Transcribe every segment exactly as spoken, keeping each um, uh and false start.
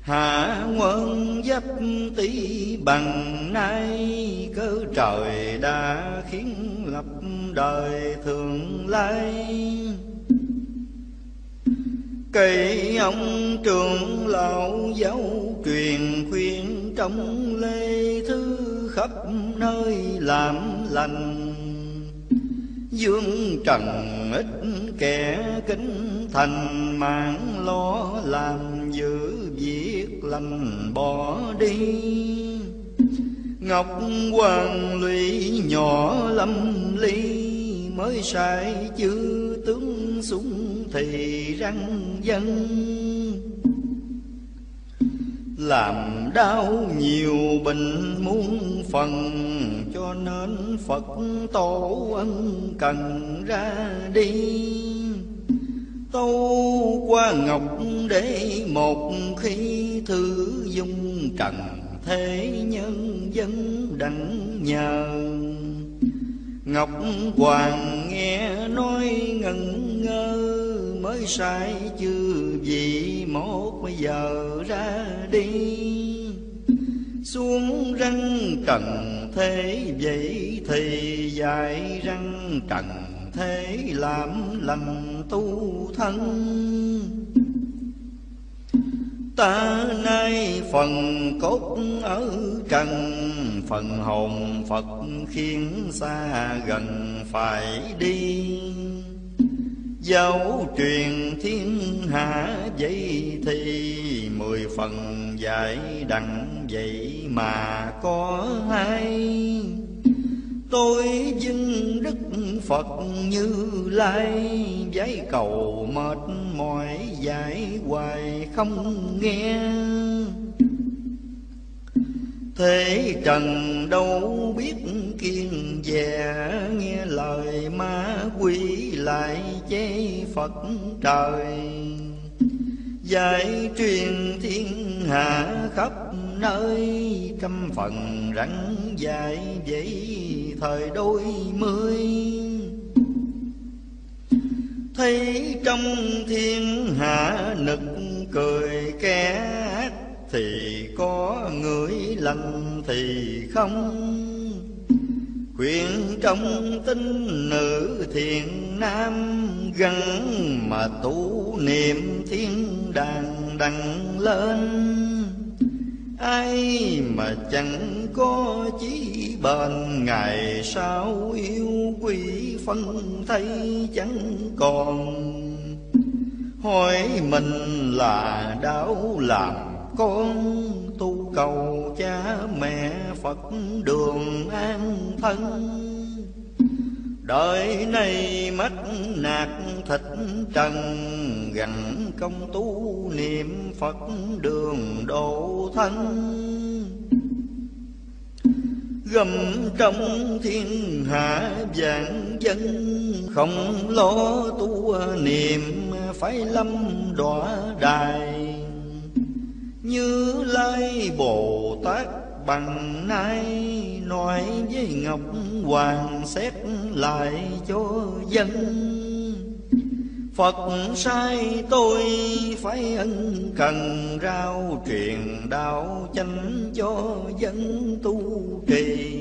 Hạ quân giáp tý bằng nay, cớ trời đã khiến lập đời thường lai. Cây ông trưởng lão giáo truyền khuyên, trong lê thư khắp nơi làm lành. Dương trần ít kẻ kính thành, mạng lo làm giữ việc lành bỏ đi. Ngọc hoàng lụy nhỏ lâm ly, mới sai chư tướng súng thì răng dân. Làm đau nhiều bệnh muôn phần, cho nên Phật tổ ân cần ra đi. Tâu qua ngọc để một khi, thử dung trần thế nhân dân đặng nhờ. Ngọc hoàng nghe nói ngẩn ngơ, mới sai chư vị một giờ ra đi. Xuống răng trần thế vậy thì dạy răng trần thế, làm lành tu thân. Ta nay phần cốt ở trần, phần hồn Phật khiến xa gần phải đi. Giáo truyền thiên hạ vậy thì, mười phần dạy đặng vậy mà có hay. Tôi dâng đức Phật Như Lai, giấy cầu mệt mỏi dạy hoài không nghe. Thế trần đâu biết kiêng dè, nghe lời ma quỷ lại chê Phật trời. Giải truyền thiên hạ khắp nơi, trăm phần rắn dạy vậy thời đôi mươi. Thấy trong thiên hạ nực cười kẻ ác, thì có người lành thì không. Khuyên trong tinh nữ thiện nam, gắn mà tu niệm thiên đàng đặng lên. Ai mà chẳng có chí bền, ngày sau yêu quỷ phân thấy chẳng còn. Hỏi mình là đau làm con, tu cầu cha mẹ Phật đường an thân. Đời này mất nạt thịt trần, gằn công tu niệm Phật đường độ thân. Gầm trong thiên hạ vạn dân, không lo tu niệm phải lâm đọa đài. Như Lai Bồ Tát bằng nay, nói với Ngọc Hoàng xét lại cho dân. Phật sai tôi phải ân cần, rao truyền đạo chánh cho dân tu trì.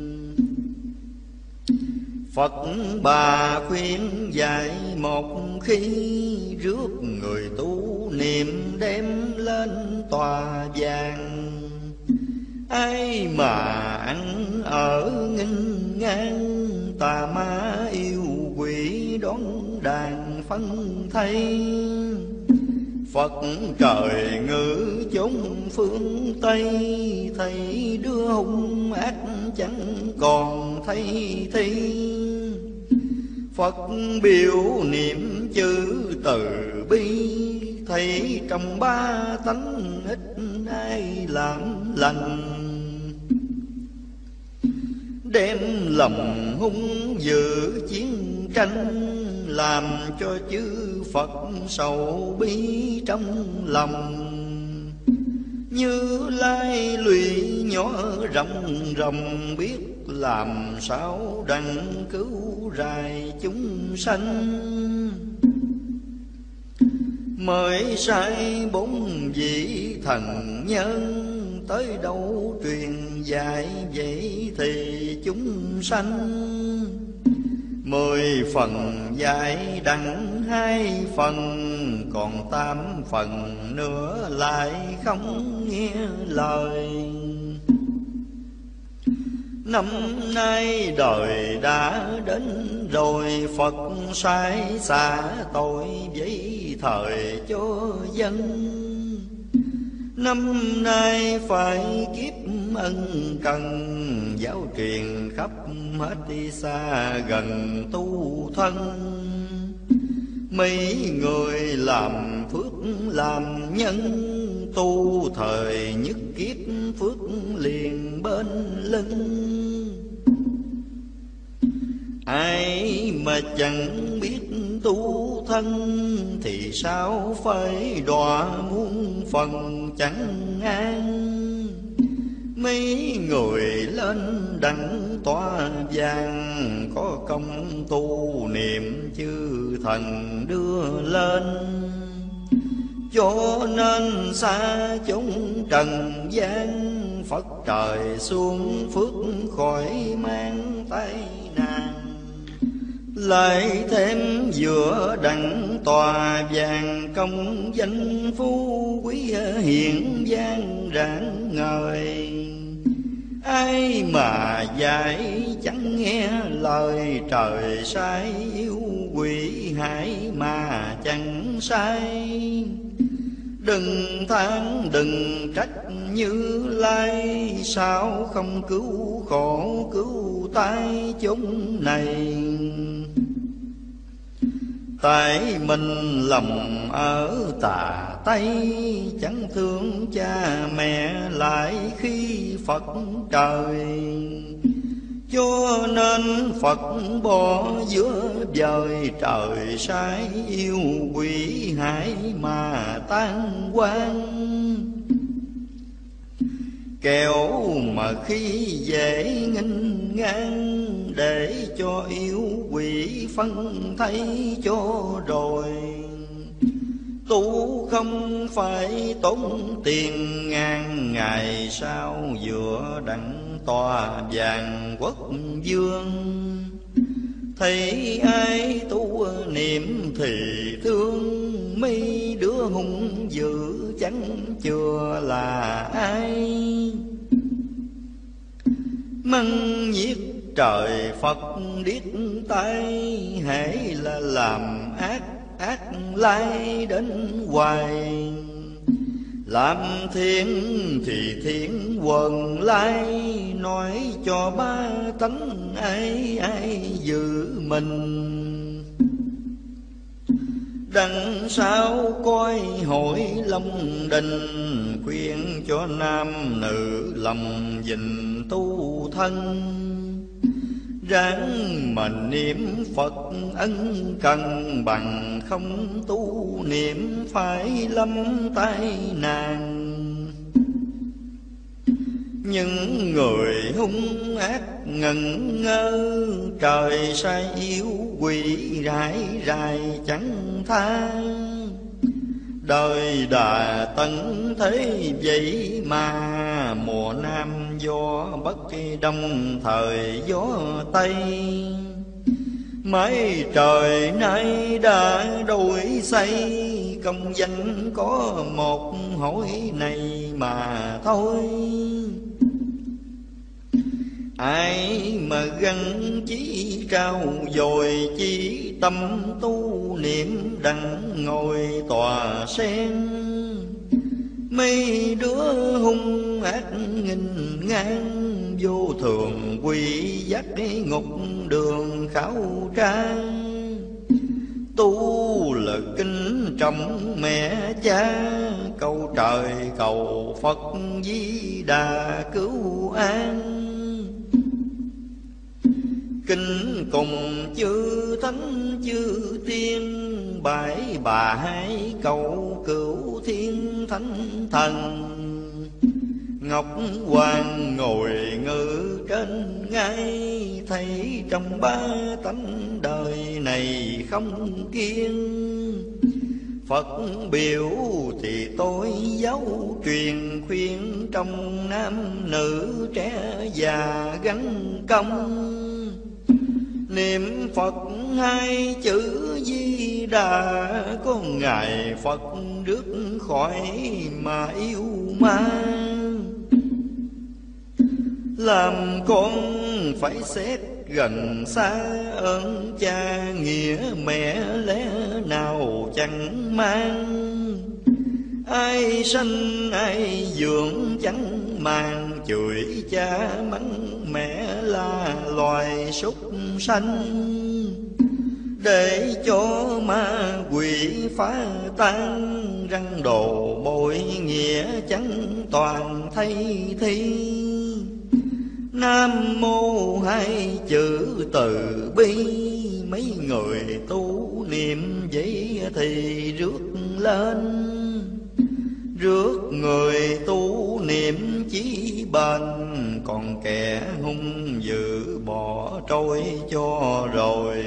Phật bà khuyên dạy một khi, rước người tu niệm đem lên tòa vàng. Ai mà ăn ở nghinh ngang, tà ma yêu quỷ đón đàn phân thay. Phật trời ngự chốn phương Tây, thấy đứa hung ác chẳng còn thấy thi. Phật biểu niệm chữ từ bi, thấy trong ba tánh ít ai làm lành. Đem lòng hung dữ chiến tranh, làm cho chư Phật sầu bi trong lòng. Như Lai lụy nhỏ rộng rộng, biết làm sao đặng cứu rài chúng sanh. mới sai bốn vị thần nhân, tới đâu truyền dạy vậy thì chúng sanh. Mười phần dạy đặng hai phần, còn tám phần nữa lại không nghe lời. Năm nay đời đã đến rồi, Phật sai xả tội với thời cho dân. Năm nay phải kiếp ân cần, giáo truyền khắp hết đi xa gần tu thân. Mấy người làm phước làm nhân, tu thời nhất kiếp phước liền bên lưng. Ai mà chẳng biết tu thân, thì sao phải đọa muôn phần chẳng an. Mấy người lên đặng tòa vàng, có công tu niệm chư thần đưa lên. Cho nên xa chúng trần gian, Phật trời xuống phước khỏi mang tay nàng. Lại thêm giữa đặng tòa vàng, công danh phú quý hiện gian rạng ngời. Ai mà dạy chẳng nghe lời, trời sai yêu quỷ hại mà chẳng sai. Đừng than đừng trách Như Lai, sao không cứu khổ cứu tai chúng này. Tại mình lòng ở tà Tây, chẳng thương cha mẹ lại khi Phật trời. Cho nên Phật bỏ giữa vời, trời sai yêu quỷ hại mà tan quan. Kẻo mà khi dễ nghênh ngang, để cho yêu quỷ phân thấy cho rồi. Tu không phải tốn tiền ngàn, ngày sau giữa đặng tòa vàng quốc vương. Thấy ai tu niệm thì thương, mấy đứa hung dữ chẳng chừa là ai. Măng nhiệt trời Phật điếc tai, hễ là làm ác ác lai đến hoài. Làm thiện thì thiện quần lai, nói cho ba tánh ai ai giữ mình. Đằng sau coi hội Long Đình, khuyên cho nam nữ lòng gìn tu thân. Ráng mà niệm Phật ân cần, bằng không tu niệm phải lâm tai nạn. Những người hung ác ngẩn ngơ, trời sai yêu quỷ rải rải chẳng tha. Đời Đà Tấn thế vậy mà, mùa Nam gió Bắc Đông thời gió Tây. Mấy trời nay đã đổi xây, công danh có một hỏi này mà thôi. Ai mà gắn chí cao dồi, chỉ tâm tu niệm đặng ngồi tòa sen. Mấy đứa hung ác nghinh ngang, vô thường quy dắt ngục đường khảo tra. Tu là kính trọng mẹ cha, cầu trời cầu Phật Di Đà cứu an. Kinh cùng chư thánh chư tiên, bãi bà hai cầu cửu thiên thánh thần. Ngọc Hoàng ngồi ngự trên ngai, thấy trong ba tánh đời này không kiên. Phật biểu thì tôi giáo truyền khuyên trong nam nữ trẻ già gắn công. Niệm Phật hai chữ Di Đà, có ngài Phật rước khỏi mà yêu ma. Làm con phải xét gần xa, ơn cha nghĩa mẹ lẽ nào chẳng mang. Ai sanh ai dưỡng chẳng màng, chửi cha mắng mẹ là loài súc sanh. Để cho ma quỷ phá tan, răng đồ bội nghĩa chẳng toàn thay thi. Nam mô hai chữ từ bi, mấy người tu niệm vậy thì rước lên. Rước người tu niệm chí bền, còn kẻ hung dữ bỏ trôi cho rồi.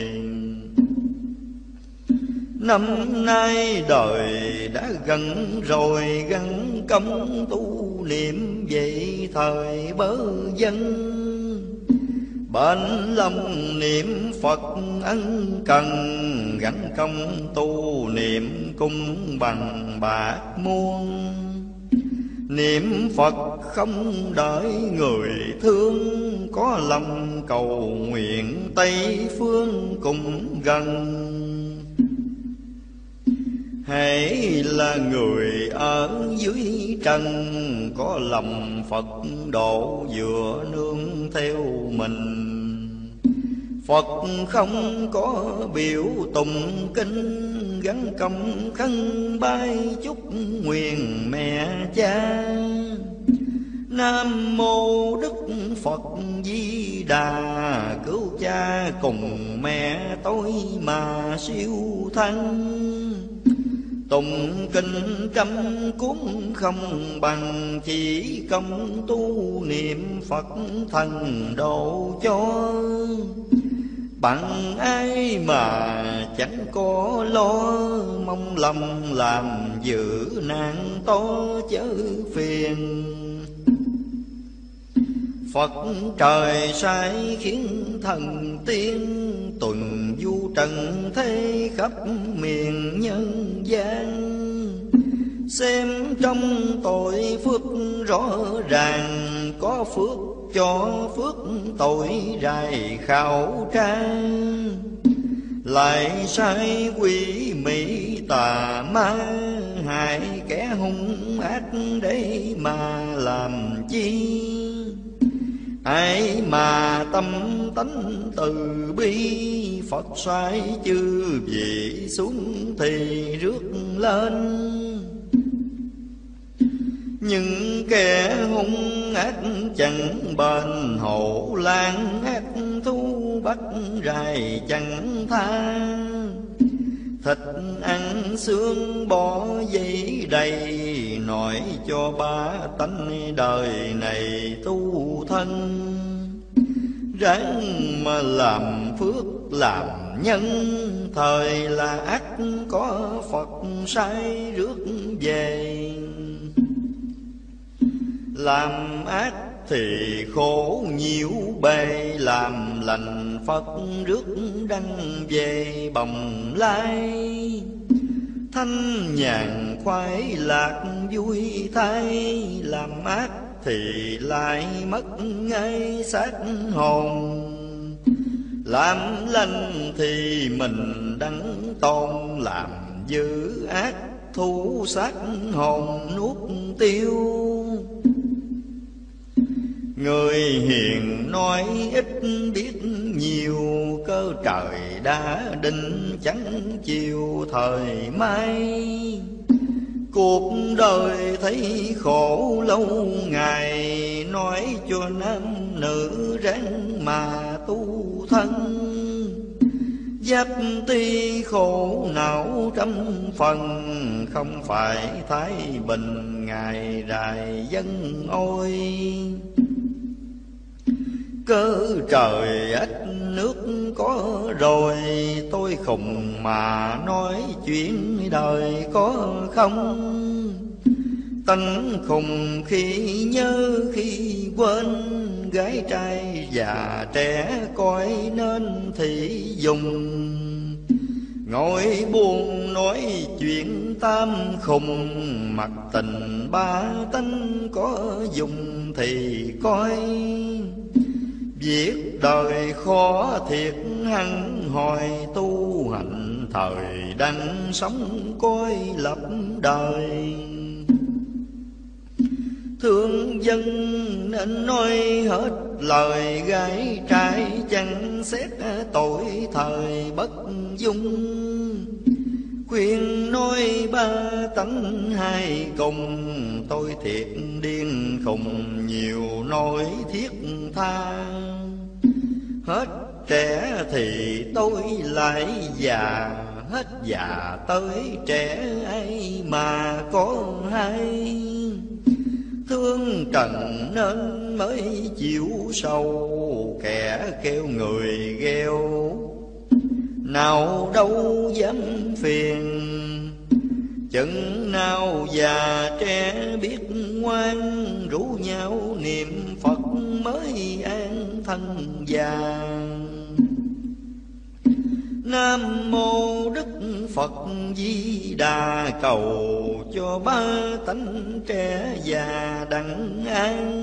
Năm nay đời đã gần rồi, gắn công tu niệm vậy thời bớ dân. Bên lòng niệm Phật ân cần, gắn công tu niệm cung bằng bạc muôn. Niệm Phật không đợi người thương, có lòng cầu nguyện Tây phương cùng gần. Hãy là người ở dưới trần, có lòng Phật độ vừa nương theo mình. Phật không có biểu tụng kinh, gắn công khấn bái chúc nguyện mẹ cha. Nam mô Đức Phật Di Đà, cứu cha cùng mẹ tôi mà siêu thăng. Tụng kinh trăm cuốn không bằng, chỉ công tu niệm Phật thần độ cho. Bằng ai mà chẳng có lo, mong lòng làm giữ nạn to chớ phiền. Phật trời sai khiến thần tiên, tuần du trần thế khắp miền nhân gian. Xem trong tội phước rõ ràng, có phước cho phước tội rài khảo tra. Lại sai quỷ mỹ tà ma, hại kẻ hung ác để mà làm chi. Ai mà tâm tánh từ bi, Phật xoay chư vị xuống thì rước lên. Nhưng kẻ hung ác chẳng bền, hổ lan ác thú bắt rài chẳng tha. Thịt ăn xương bỏ giấy đầy, nói cho ba tánh đời này tu thân. Ráng mà làm phước làm nhân, thời là ác có Phật sai rước về. Làm ác thì khổ nhiễu bề, làm lành Phật rước đăng về bồng lai. Thanh nhàn khoái lạc vui thay, làm ác thì lại mất ngay xác hồn. Làm lành thì mình đắng tôn, làm dữ ác thu xác hồn nuốt tiêu. Người hiền nói ít biết nhiều, cơ trời đã định chẳng chiều thời mai. Cuộc đời thấy khổ lâu ngày, nói cho nam nữ ráng mà tu thân. Giáp ti khổ não trăm phần, không phải thái bình ngày rài dân ôi. Cơ trời ách nước có rồi, tôi khùng mà nói chuyện đời có không. Tánh khùng khi nhớ khi quên, gái trai già trẻ coi nên thị dùng. Ngồi buồn nói chuyện tam khùng, mặt tình ba tánh có dùng thì coi. Việc đời khó thiệt hăng hỏi, tu hành thời đang sống coi lập đời. Thương dân nên nói hết lời, gái trai chẳng xét tội thời bất dung. Khuyên nói ba tánh hai cùng, tôi thiệt điên khùng nhiều nói thiết tha. Hết trẻ thì tôi lại già, hết già tới trẻ ai mà có hay. Thương trần nên mới chịu sầu, kẻ kêu người gheo nào đâu dám phiền. chừng nào già trẻ biết ngoan, rủ nhau niệm Phật mới an thân già. Nam mô Đức Phật Di Đà, cầu cho ba tánh trẻ già đặng an.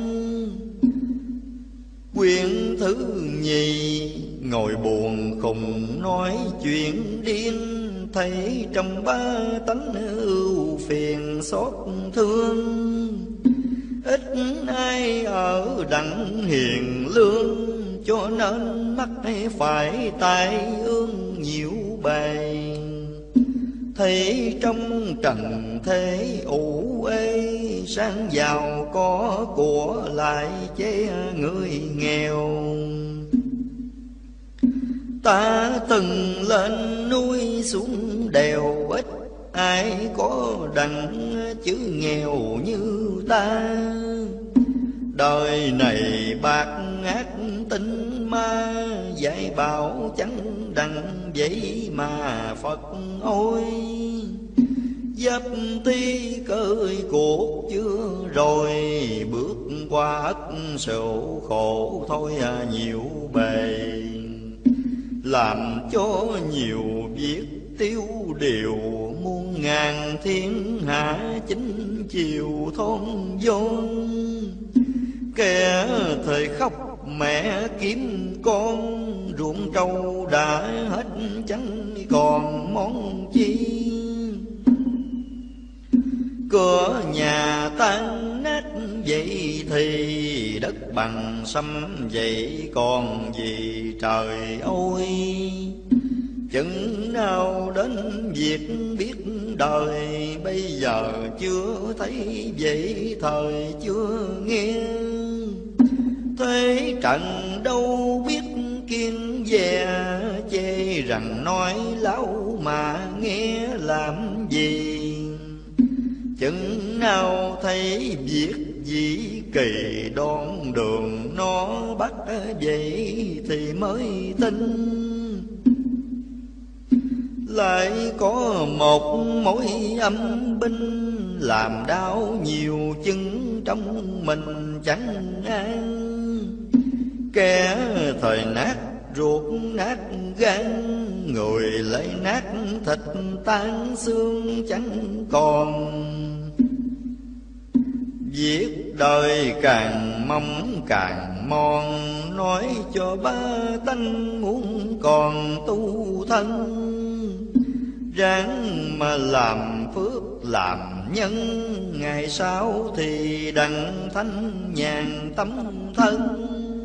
Quyển thứ nhì, ngồi buồn khùng nói chuyện điên, thấy trong ba tánh ưu phiền xót thương. Ít ai ở đặng hiền lương, cho nên mắc phải tai ương nhiều bề. Thấy trong trần thế ủ ê, sang giàu có của lại chế người nghèo. Ta từng lên núi xuống đèo, ít ai có đặng chữ nghèo như ta. Đời này bạc ác tinh ma, dạy bảo chẳng đặng vậy mà Phật ôi. Giáp ti cơi cuộc chưa rồi, bước qua ất sầu khổ thôi à nhiều bề. Làm cho nhiều việc tiêu điều, muôn ngàn thiên hạ chính chiều thôn vốn. Kẻ thời khóc mẹ kiếm con, ruộng trâu đã hết chẳng còn món chi. Cửa nhà tan nát vậy thì đất bằng xâm vậy còn gì trời ơi. Chừng nào đến việc biết đời, bây giờ chưa thấy vậy thời chưa nghe. Thế trận đâu biết kiên dè, chê rằng nói láo mà nghe làm gì. Chừng nào thấy việc gì kỳ đón đường nó bắt vậy thì mới tin. Lại có một mối âm binh, làm đau nhiều chứng trong mình chẳng an. Kẻ thời nát ruột nát gan, người lại nát thịt tan xương chẳng còn. Việc đời càng mong càng mòn, nói cho ba tánh muốn còn tu thân. Ráng mà làm phước làm nhân, ngày sau thì đặng thanh nhàn tấm thân.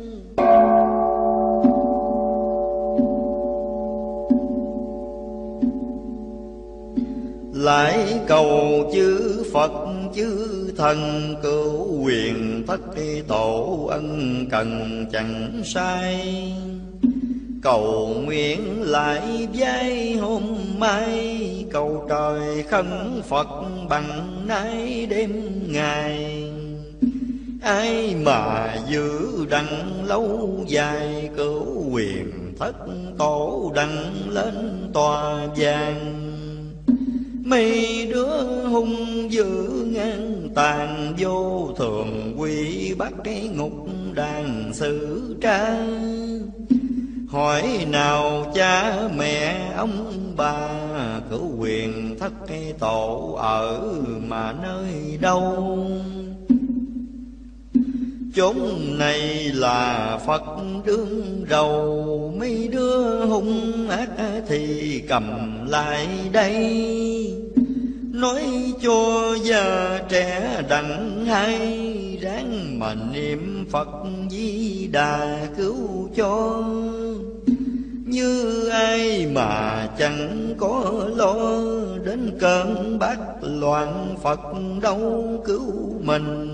Lại cầu chư Phật chư thần, cứu quyền thất tổ ân cần chẳng sai. Cầu nguyện lại vai hôm mai, cầu trời khấn Phật bằng nay đêm ngày. Ai mà giữ đặng lâu dài, cứu quyền thất tổ đặng lên tòa vàng. Mấy đứa hung dữ ngang tàn, vô thường quỷ bắt cái ngục đàn xử tra. Hỏi nào cha mẹ ông bà, cửu quyền thất cái tổ ở mà nơi đâu? Chốn này là Phật đương đầu, mấy đứa hung ác thì cầm lại đây. Nói cho già trẻ đặng hay, ráng mà niệm Phật Di Đà cứu cho. Như ai mà chẳng có lo, đến cơn bát loạn Phật đâu cứu mình.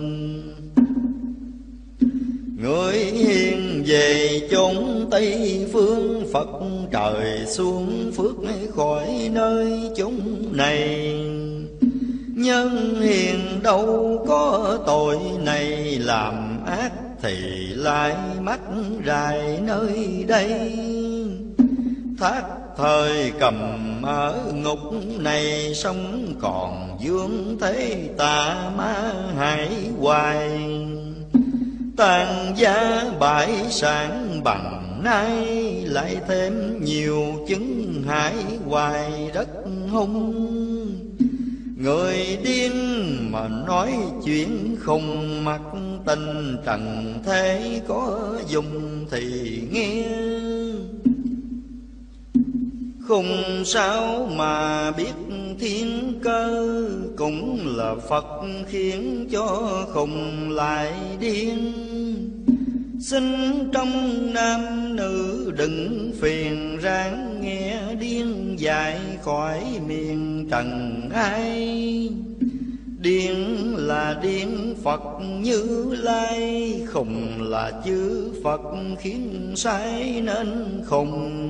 Người hiền về chốn Tây phương, Phật trời xuống phước khỏi nơi chốn này. Nhân hiền đâu có tội này, làm ác thì lại mắc rài nơi đây. Thác thời cầm ở ngục này, sống còn vương thế tà ma hại hoài. Tàn gia bại sản bằng nay, lại thêm nhiều chứng hại hoài rất hung. Người điên mà nói chuyện không mặc, tình trần thế có dùng thì nghe. Không sao mà biết thiên cơ, cũng là Phật khiến cho không lại điên. Xin trong nam nữ đừng phiền, ráng nghe điên dạy khỏi miền trần ai. Điên là điên Phật Như Lai, khùng là chư Phật khiến sai nên khùng.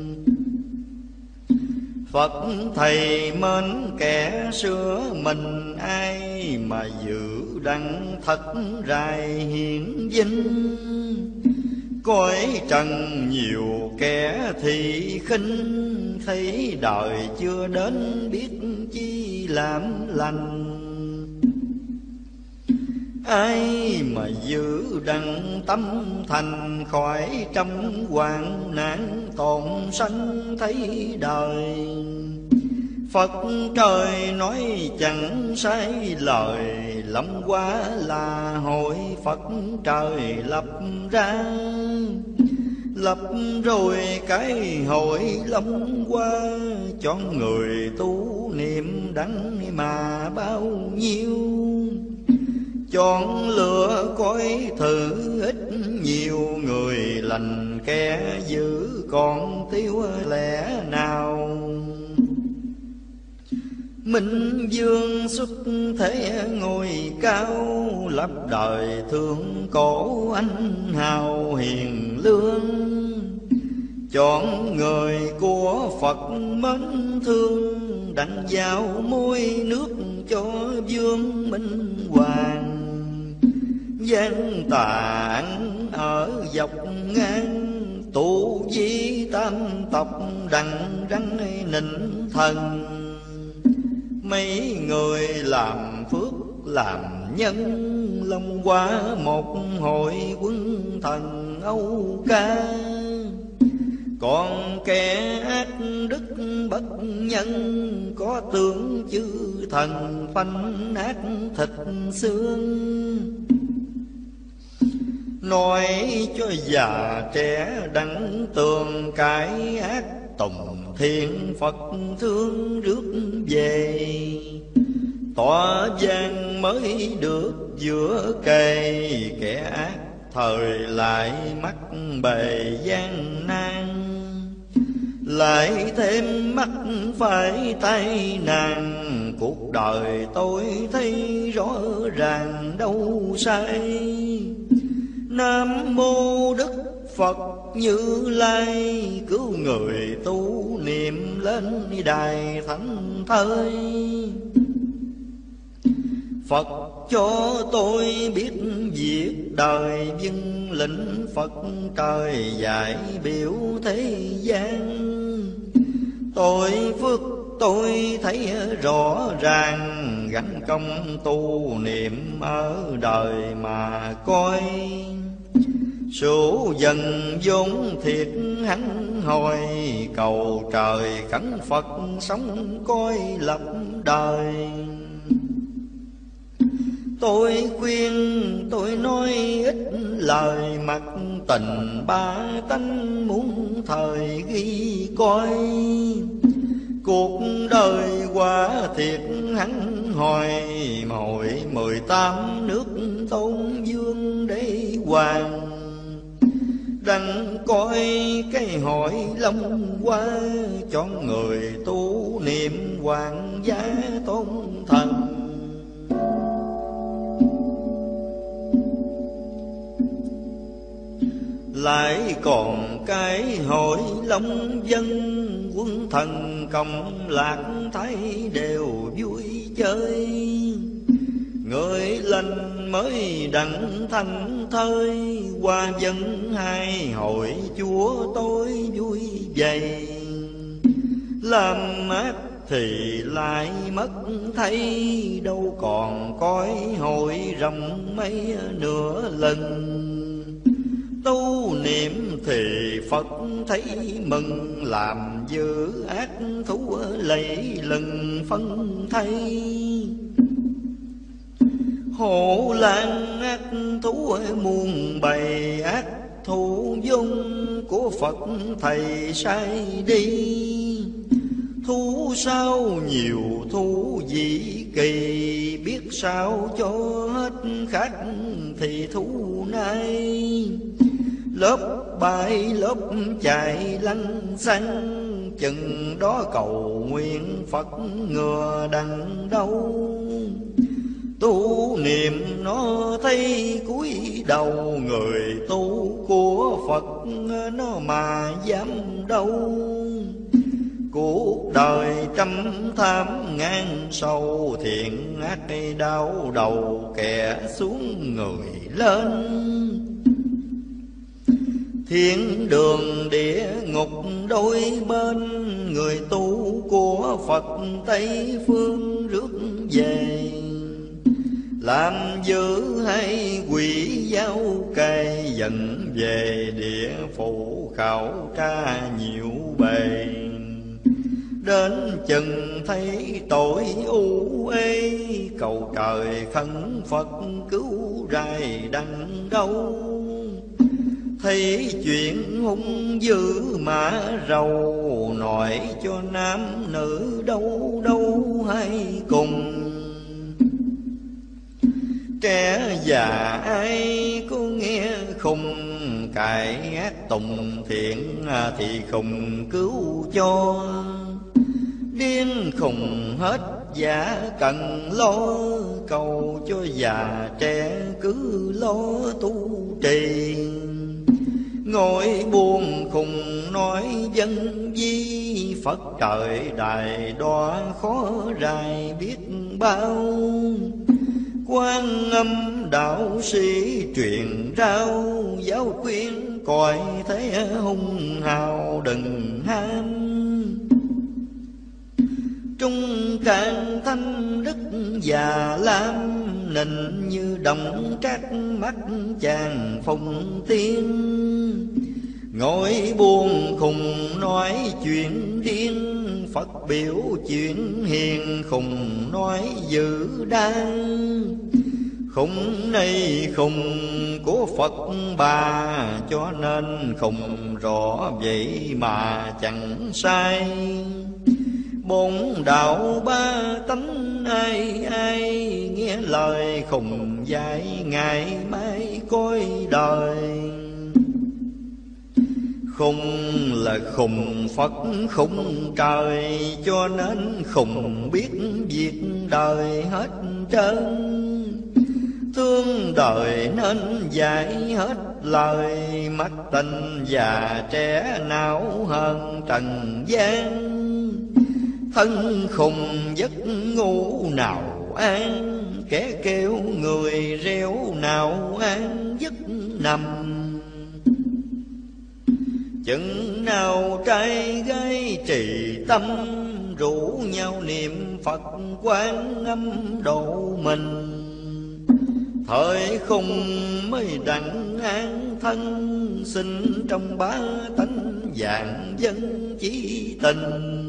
Phật thầy mến kẻ sửa mình, ai mà giữ đặng thật rài hiển vinh. Cõi trần nhiều kẻ thị khinh, thấy đời chưa đến biết chi làm lành. Ai mà giữ đặng tâm thành, khỏi trăm hoạn nạn tổn sanh thấy đời. Phật trời nói chẳng sai lời, lâm qua là hội Phật trời lập ra. Lập rồi cái hội lâm qua, cho người tu niệm đắng mà bao nhiêu. Chọn lựa coi thử ít nhiều, người lành kẻ dữ còn tiêu lẽ nào. Minh vương xuất thế ngôi cao, lập đời thương cổ anh hào hiền lương. Chọn người của Phật mến thương, đặng giao môi nước cho vương minh hoàng. Gian tạng ở dọc ngang, tụ di tam tộc đặng răng nịnh thần. Mấy người làm phước làm nhân, long qua một hội quân thần Âu Ca. Còn kẻ ác đức bất nhân, có tướng chư thần phanh ác thịt xương. Nói cho già trẻ đặng tường, cái ác tùng thiên Phật thương rước về. Tỏa gian mới được giữa kề, kẻ ác thời lại mắc bề gian nan. Lại thêm mắc phải tai nạn, cuộc đời tôi thấy rõ ràng đâu sai. Nam mô Đức Phật Như Lai, cứu người tu niệm lên đài thánh thơi. Phật cho tôi biết việc đời, vâng lĩnh Phật trời dạy biểu thế gian. Tôi phước tôi thấy rõ ràng, gánh công tu niệm ở đời mà coi. Số dần vốn thiệt hắn hồi, cầu trời khấn Phật sống coi lập đời. Tôi khuyên tôi nói ít lời, mặc tình ba tánh muốn thời ghi coi. Cuộc đời quá thiệt hắn hồi, hồi mười tám nước tôn vương đế hoàng. Đặng coi cái hội long hoa, cho người tu niệm hoàng gia tôn thần. Lại còn cái hội long dân, quân thần cộng lạc thấy đều vui chơi. Người lành mới đặng thành thơi, qua dân hai hội chúa tôi vui vậy. Làm ác thì lại mất thấy, đâu còn cõi hội rộng mấy nửa lần. Tu niệm thì Phật thấy mừng, làm dữ ác thú lấy lần phân thay. Hộ lan ác thú muôn bày, ác thù dung của Phật thầy sai đi. Thú sao nhiều thú dĩ kỳ, biết sao cho hết khác thì thú nay. Lớp bay lớp chạy lăn xăng, chừng đó cầu nguyện Phật ngừa đằng đâu. Tu niệm nó thấy cúi đầu, người tu của Phật nó mà dám đâu. Cuộc đời trăm tham ngang sâu, thiện ác đau đầu kẻ xuống người lên. Thiên đường địa ngục đôi bên, người tu của Phật Tây phương rước về. Làm dữ hay quỷ giao cày, dần về địa phủ khảo tra nhiều bề. Đến chừng thấy tội u ê, cầu trời khấn Phật cứu rài đằng đâu. Thấy chuyện hung dữ mà rầu, nói cho nam nữ đâu đâu hay cùng. Trẻ già ai có nghe khùng, cải ác tùng thiện thì khùng cứu cho. Điên khùng hết giả cần lo, cầu cho già trẻ cứ lo tu trì. Ngồi buồn khùng nói dân di, Phật trời đài đoa khó rài biết bao. Quan Âm đạo sĩ truyền rao, giáo khuyên cõi thế hung hào đừng ham. Trung càng thanh đức già lam, nịnh như đồng trác mắt chàng phùng tiên. Ngồi buồn khùng nói chuyện điên, Phật biểu chuyện hiền khùng nói dữ đang. Khùng này khùng của Phật bà, cho nên khùng rõ vậy mà chẳng sai. Bốn đạo ba tánh ai ai, nghe lời khùng dạy ngày mai coi đời. Khùng là khùng Phật khùng trời, cho nên khùng biết việc đời hết trơn. Thương đời nên dạy hết lời, mắt tình già trẻ não hơn trần gian. Thân khùng giấc ngủ nào an, kẻ kêu người réo nào an giấc nằm. Chừng nào trai gái trì tâm, rủ nhau niệm Phật Quán Âm độ mình. Thời khung mới đặng an thân, sinh trong bá tánh vạn dân chí tình.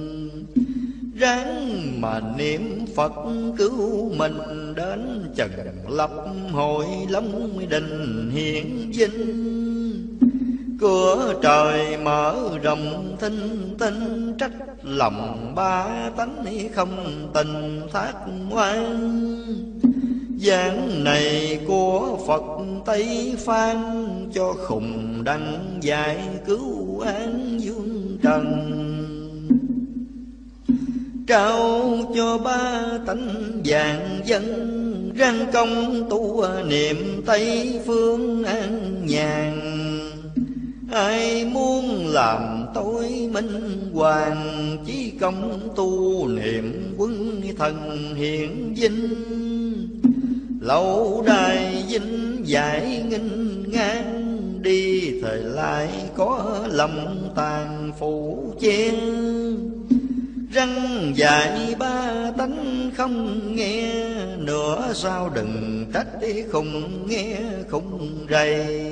Ráng mà niệm Phật cứu mình, đến trần lập hội long đình hiển vinh. Cửa trời mở rộng thinh tinh, trách lòng ba tánh không tình thác oan. Giảng này của Phật Tây Phan, cho khùng đăng giải cứu an dương trần. Trao cho ba tánh vạn dân, răng công tu niệm Tây phương an nhàn. Ai muốn làm tôi minh hoàng, chí công tu niệm quân thần hiển vinh. Lâu đài vinh giải nghinh ngang, đi thời lại có lòng tàn phủ chen. Răng dạy ba tánh không nghe, nữa sao đừng trách không nghe không rầy.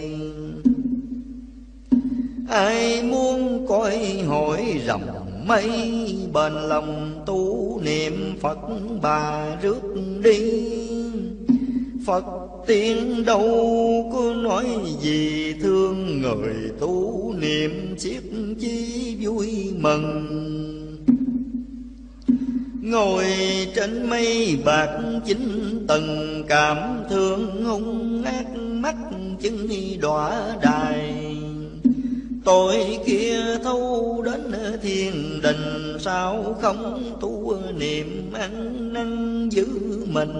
Ai muốn coi hội rộng mây, bền lòng tu niệm Phật bà rước đi. Phật tiên đâu có nói gì, thương người tu niệm siết chi vui mừng. Ngồi trên mây bạc chín tầng, cảm thương hung ác mắt chân đọa đài. Tôi kia thâu đến thiên đình, sao không tu niệm ăn năn giữ mình.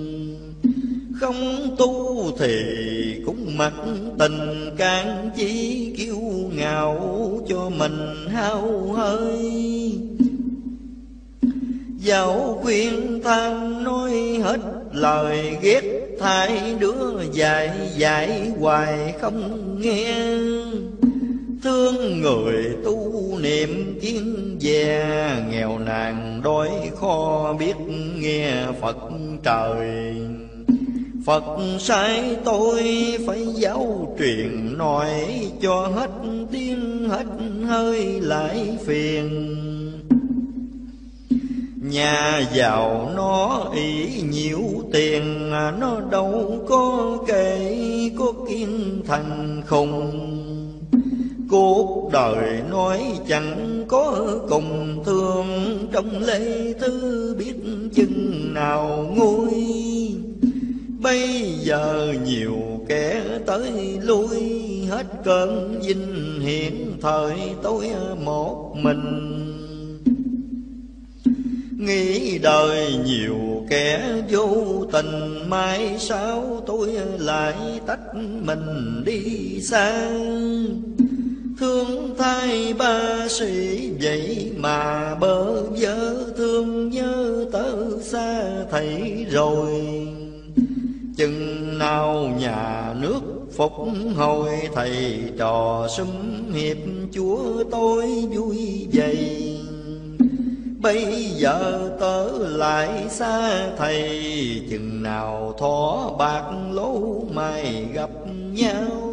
Không tu thì cũng mặc tình, can chi kiêu ngạo cho mình hao hơi. Dạo khuyên than nói hết lời, ghét thay đứa dạy dạy hoài không nghe. Thương người tu niệm kiên dè, nghèo nàn đói kho biết nghe Phật trời. Phật sai tôi phải giáo truyền nói, cho hết tiếng hết hơi lại phiền. Nhà giàu nó ý nhiều tiền, nó đâu có kể có kiên thành khùng. Cuộc đời nói chẳng có cùng thương, trong lễ thứ biết chừng nào nguôi. Bây giờ nhiều kẻ tới lui, hết cơn vinh hiển thời tôi một mình. Nghĩ đời nhiều kẻ vô tình, mai sau tôi lại tách mình đi xa. Thương thay ba sĩ vậy mà bơ vơ, thương nhớ tớ xa thầy rồi. Chừng nào nhà nước phục hồi, thầy trò sum hiệp chúa tôi vui vậy. Bây giờ tớ lại xa thầy, chừng nào thỏ bạc lố mai gặp nhau.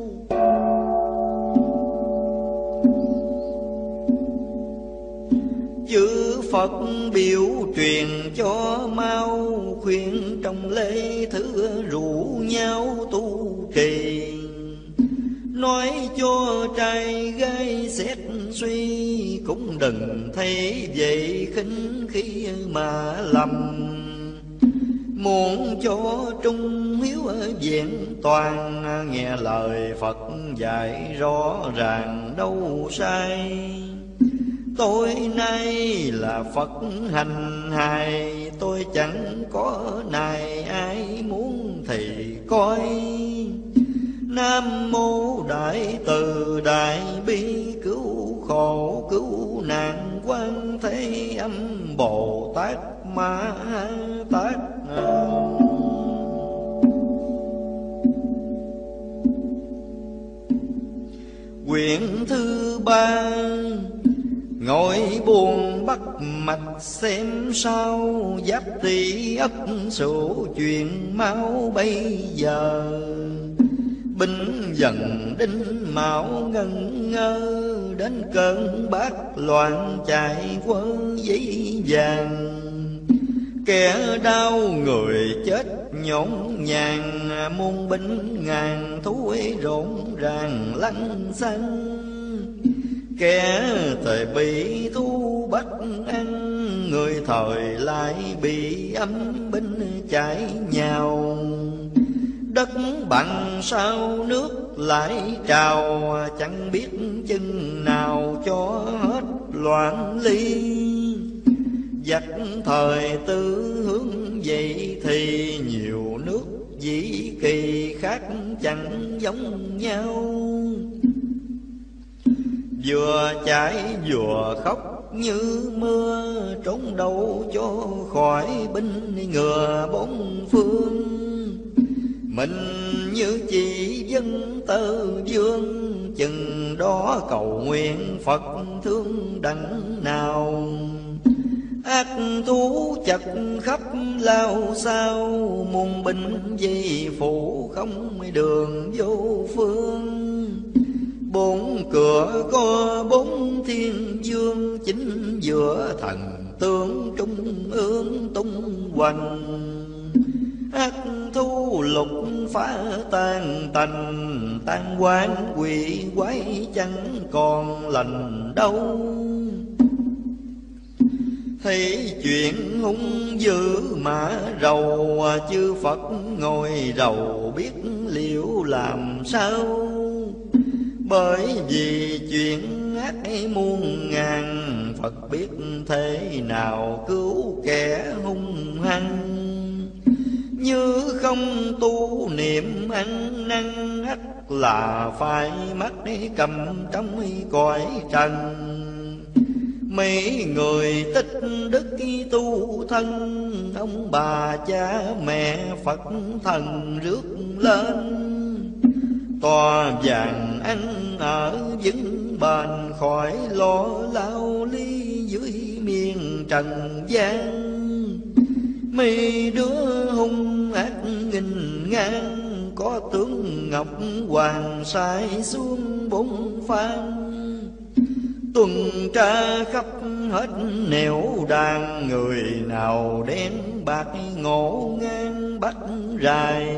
Chữ Phật biểu truyền cho mau, khuyên trong lễ thứ rủ nhau tu trì. Nói cho trai gái xét suy, cũng đừng thấy vậy khinh khi mà lầm. Muốn cho trung hiếu vẹn toàn, nghe lời Phật dạy rõ ràng đâu sai. Tôi nay là Phật hành hài, tôi chẳng có nài ai muốn thì coi. Nam mô Đại Từ Đại Bi, cứu khổ cứu nạn Quan Thế Âm Bồ Tát Ma Tát. Quyển thứ ba, ngồi buồn bắt mạch xem sao, giáp tỵ ất sửu chuyện máu bây giờ. Binh dần đinh mão ngân ngơ, đến cơn bát loạn chạy quân giấy vàng. Kẻ đau người chết nhổn nhàng, muôn binh ngàn thú rộn ràng lăng xăng. Kẻ thời bị thu bắt ăn, người thời lại bị âm binh chạy nhào. Đất bằng sao nước lại trào, chẳng biết chừng nào cho hết loạn ly. Giặc thời tư hướng vậy thì nhiều nước dĩ kỳ khác chẳng giống nhau. Vừa chạy vừa khóc như mưa, trốn đâu cho khỏi binh ngừa bốn phương. Mình như chỉ dân tơ vương, chừng đó cầu nguyện Phật thương đặng nào. Ác thú chật khắp lao sao, muôn binh dây phụ không đường vô phương. Bốn cửa có bốn thiên vương, chính giữa thần tướng trung ương tung hoành. Ác thú lục phá tan tành, tan quán quỷ quái chẳng còn lành đâu. Thấy chuyện hung dữ mà rầu, chư Phật ngồi rầu biết liệu làm sao. Bởi vì chuyện ác muôn ngàn, Phật biết thế nào cứu kẻ hung hăng. Như không tu niệm ăn năn, ắt là phải mắc cầm trong cõi trần. Mấy người tích đức tu thân, ông bà cha mẹ Phật thần rước lên. Tòa vàng ăn ở vững bền, khỏi lo lao ly dưới miền trần gian. Mấy đứa hung ác nghìn ngang, có tướng ngọc hoàng sai xuống bốn phan. Tuần tra khắp hết nẻo đàn, người nào đen bạc ngộ ngang bắt rài.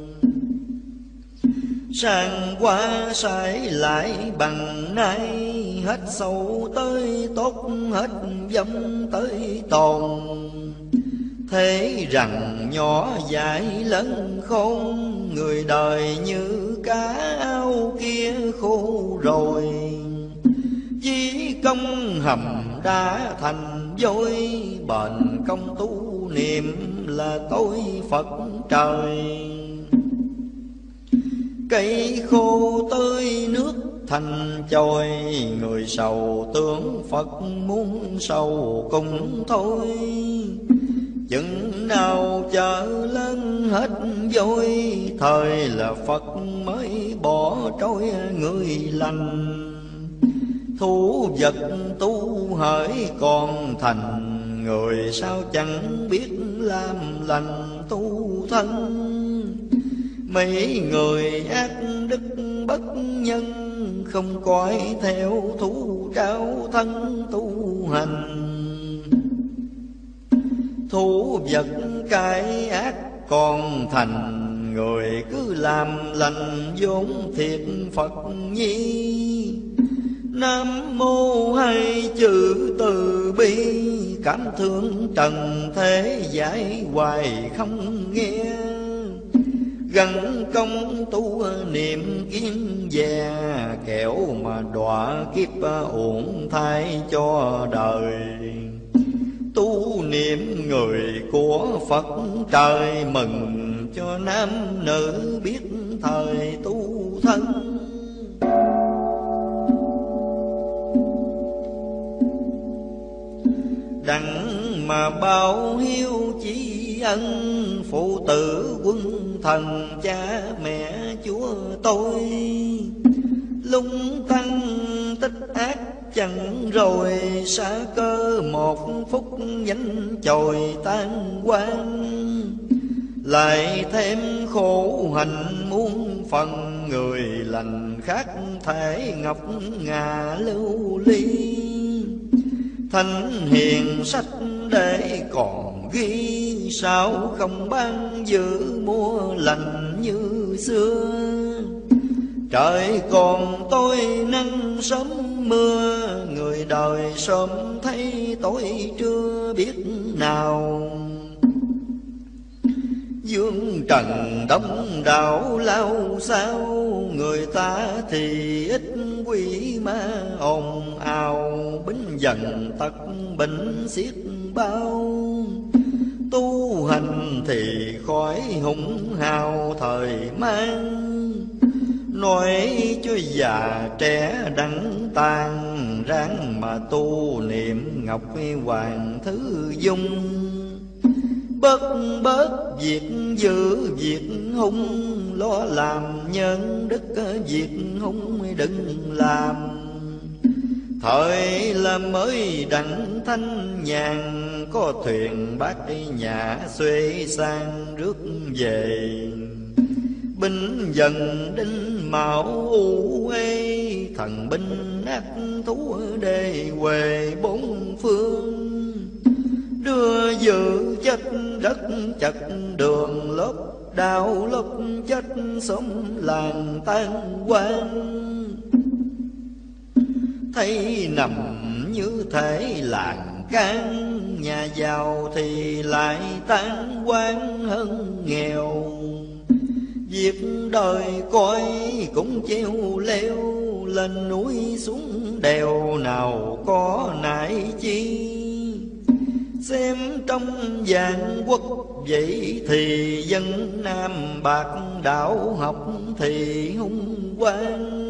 Sang qua sai lại bằng nay, hết sâu tới tốt, hết dâm tới tồn. Thế rằng nhỏ dại lớn khôn, người đời như cá ao kia khô rồi. Chí công hầm đã thành vôi, bền công tu niệm là tôi Phật trời. Cây khô tươi nước thành chồi, người sầu tướng Phật muốn sầu cùng thôi. Chừng nào chợ lớn hết vôi, thời là Phật mới bỏ trôi người lành. Thú vật tu hỡi còn thành, người sao chẳng biết làm lành tu thân. Mấy người ác đức bất nhân, không coi theo thú trao thân tu hành. Thú vật cái ác còn thành, người cứ làm lành vốn thiệt Phật nhi. Nam mô hai chữ từ bi, cảm thương trần thế giải hoài không nghe. Gắn công tu niệm kiếm về, kẻo mà đọa kiếp uổng thai cho đời. Tu niệm người của Phật trời, mừng cho nam nữ biết thời tu thân. Đặng mà bao hiếu chỉ ân, phụ tử quân thần cha mẹ chúa tôi. lung tăng tích ác chẳng rồi, xa cơ một phút nhánh chồi tan quang. Lại thêm khổ hạnh muôn phần, người lành khác thể ngọc ngà lưu ly. Thánh hiền sách để còn ghi, sao không ban giữ mua lành như xưa. Trời còn tôi nắng sớm mưa, người đời sớm thấy tối trưa biết nào. Dương trần đông đảo lao sao, người ta thì ít quỷ ma ồn ào. Bính dần tật bệnh xiết bao, tu hành thì khỏi hùng hào thời mang. Nói cho già trẻ đắng tàn, ráng mà tu niệm ngọc hoàng thứ dung. Bớt bớt việc giữ việc hung, lo làm nhân đức việc hung đừng làm. Thời là mới đặng thanh nhàn, có thuyền bát nhà xuê sang rước về. Binh dần đinh mão u ê, thần binh ác thú đề huề bốn phương. Đưa dự chết đất chật đường, lớp đào lớp chết sống làng tan quang. Thấy nằm như thể làng can, nhà giàu thì lại tan quang hơn nghèo. Việc đời coi cũng treo leo, lên núi xuống đèo nào có nại chi. Xem trong vạn quốc vậy thì dân Nam bạc đạo học thì hung quang.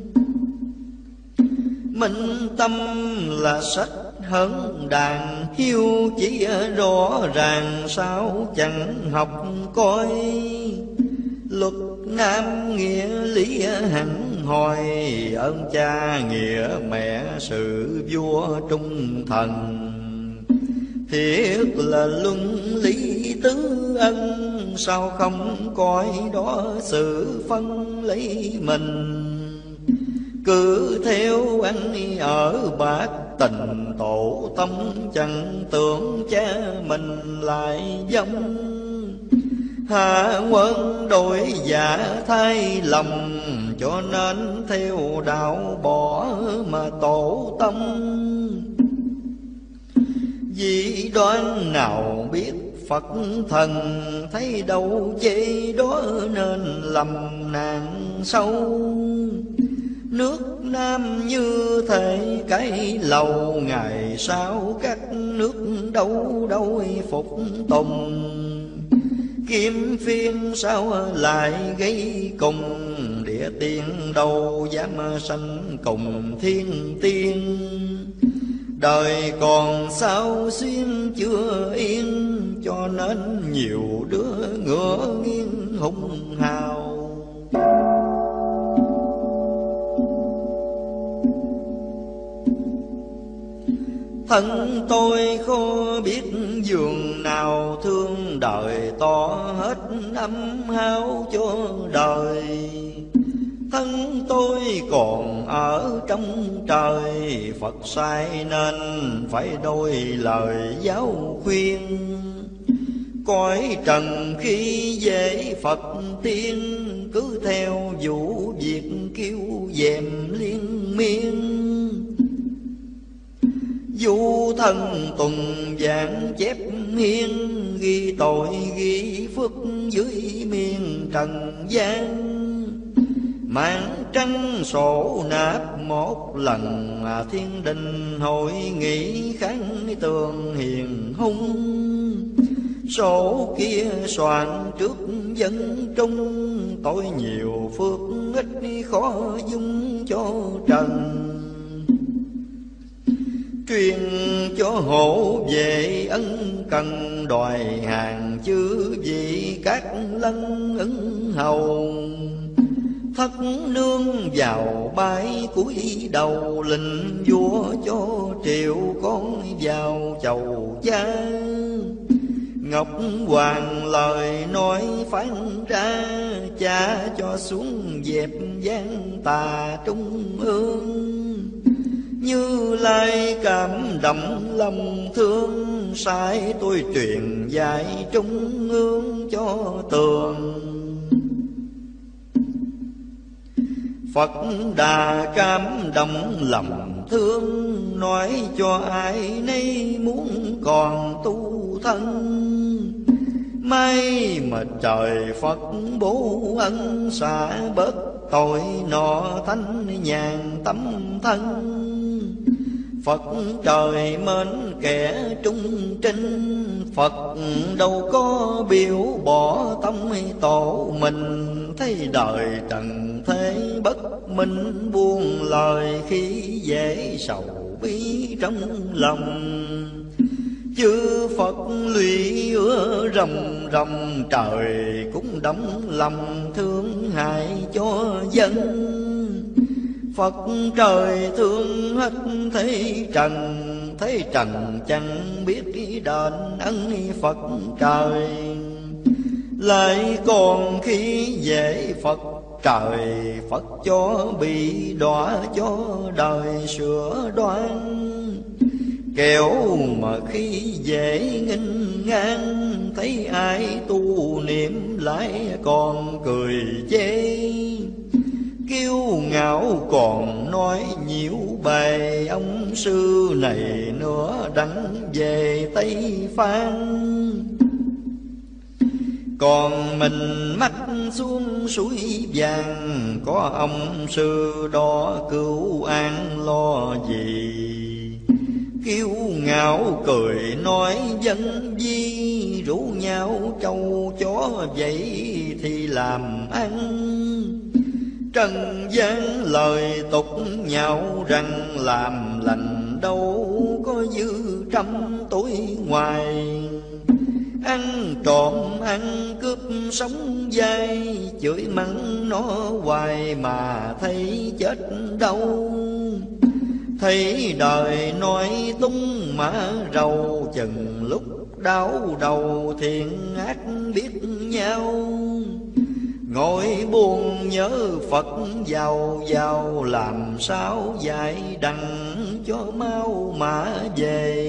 Minh tâm là sách hơn đàn, hiếu chỉ rõ ràng sao chẳng học coi. Luật nam nghĩa lý hẳn hồi, ơn cha nghĩa mẹ sự vua trung thần. Thiết là luân lý tứ ân, sao không coi đó sự phân lấy mình. Cứ theo ăn ở bát tình tổ tâm, chẳng tưởng cha mình lại giống. Hạ quân đổi giả thay lầm, cho nên theo đạo bỏ mà tổ tâm. Vì đoan nào biết Phật thần, thấy đâu chê đó nên lầm nạn sâu. Nước Nam như thể cái lầu, ngày sau các nước đâu đâu phục tùng. Kim phiên sao lại gây cùng, địa tiên đâu dám sanh cùng thiên tiên. Đời còn sao xuyên chưa yên, cho nên nhiều đứa ngựa nghiêng hung hào. Thân tôi khó biết giường nào, thương đời to hết năm hao cho đời. Thân tôi còn ở trong trời, Phật sai nên phải đôi lời giáo khuyên. Cõi trần khi dễ Phật tiên, cứ theo vụ việc kêu dèm liên miên. Du thân tuần giảng chép hiên, ghi tội ghi phước dưới miền trần gian. Mang trăng sổ nạp một lần, mà thiên đình hội nghị kháng tường hiền hung. Sổ kia soạn trước dân trung, tội nhiều phước ít khó dung cho trần. Truyền cho hộ về ân cần, đòi hàng chư vị các lân ứng hầu. Thất nương vào bái cúi đầu, lệnh vua cho triệu con vào chầu cha. Ngọc Hoàng lời nói phán ra, cha cho xuống dẹp gian tà trung ương. Như Lai cảm động lòng thương, sai tôi truyền dạy trung ương cho tường. Phật Đà cảm động lòng thương, nói cho ai nấy muốn còn tu thân. May mà trời Phật bố ân, xả bớt tội nọ thanh nhàn tâm thân. Phật trời mến kẻ trung trinh, Phật đâu có biểu bỏ tâm tổ mình. Thấy đời trần thế bất minh, buông lời khi dễ sầu bi trong lòng. Chư Phật lụy ứa rầm rầm, trời cũng đắm lòng thương hại cho dân. Phật trời thương hết thế trần, thế trần chẳng biết đền ân Phật trời. Lại còn khi dễ Phật trời, Phật cho bị đọa cho đời sửa đoan. Kẻo mà khi dễ nghênh ngang, thấy ai tu niệm lại còn cười chê. Kiêu ngạo còn nói nhiễu bề, ông sư này nữa đắng về Tây Phan. Còn mình mắt xuống suối vàng, có ông sư đó cứu an lo gì. Kiêu ngạo cười nói dân di, rủ nhau trâu chó vậy thì làm ăn. Trần gian lời tục nhau rằng, làm lành đâu có dư trăm tối ngoài. Ăn trộm ăn cướp sống dai, chửi mắng nó hoài mà thấy chết đâu. Thấy đời nói tung mã rầu, chừng lúc đau đầu thiện ác biết nhau. Ngồi buồn nhớ Phật giàu giàu, làm sao dạy đặng cho mau mà về.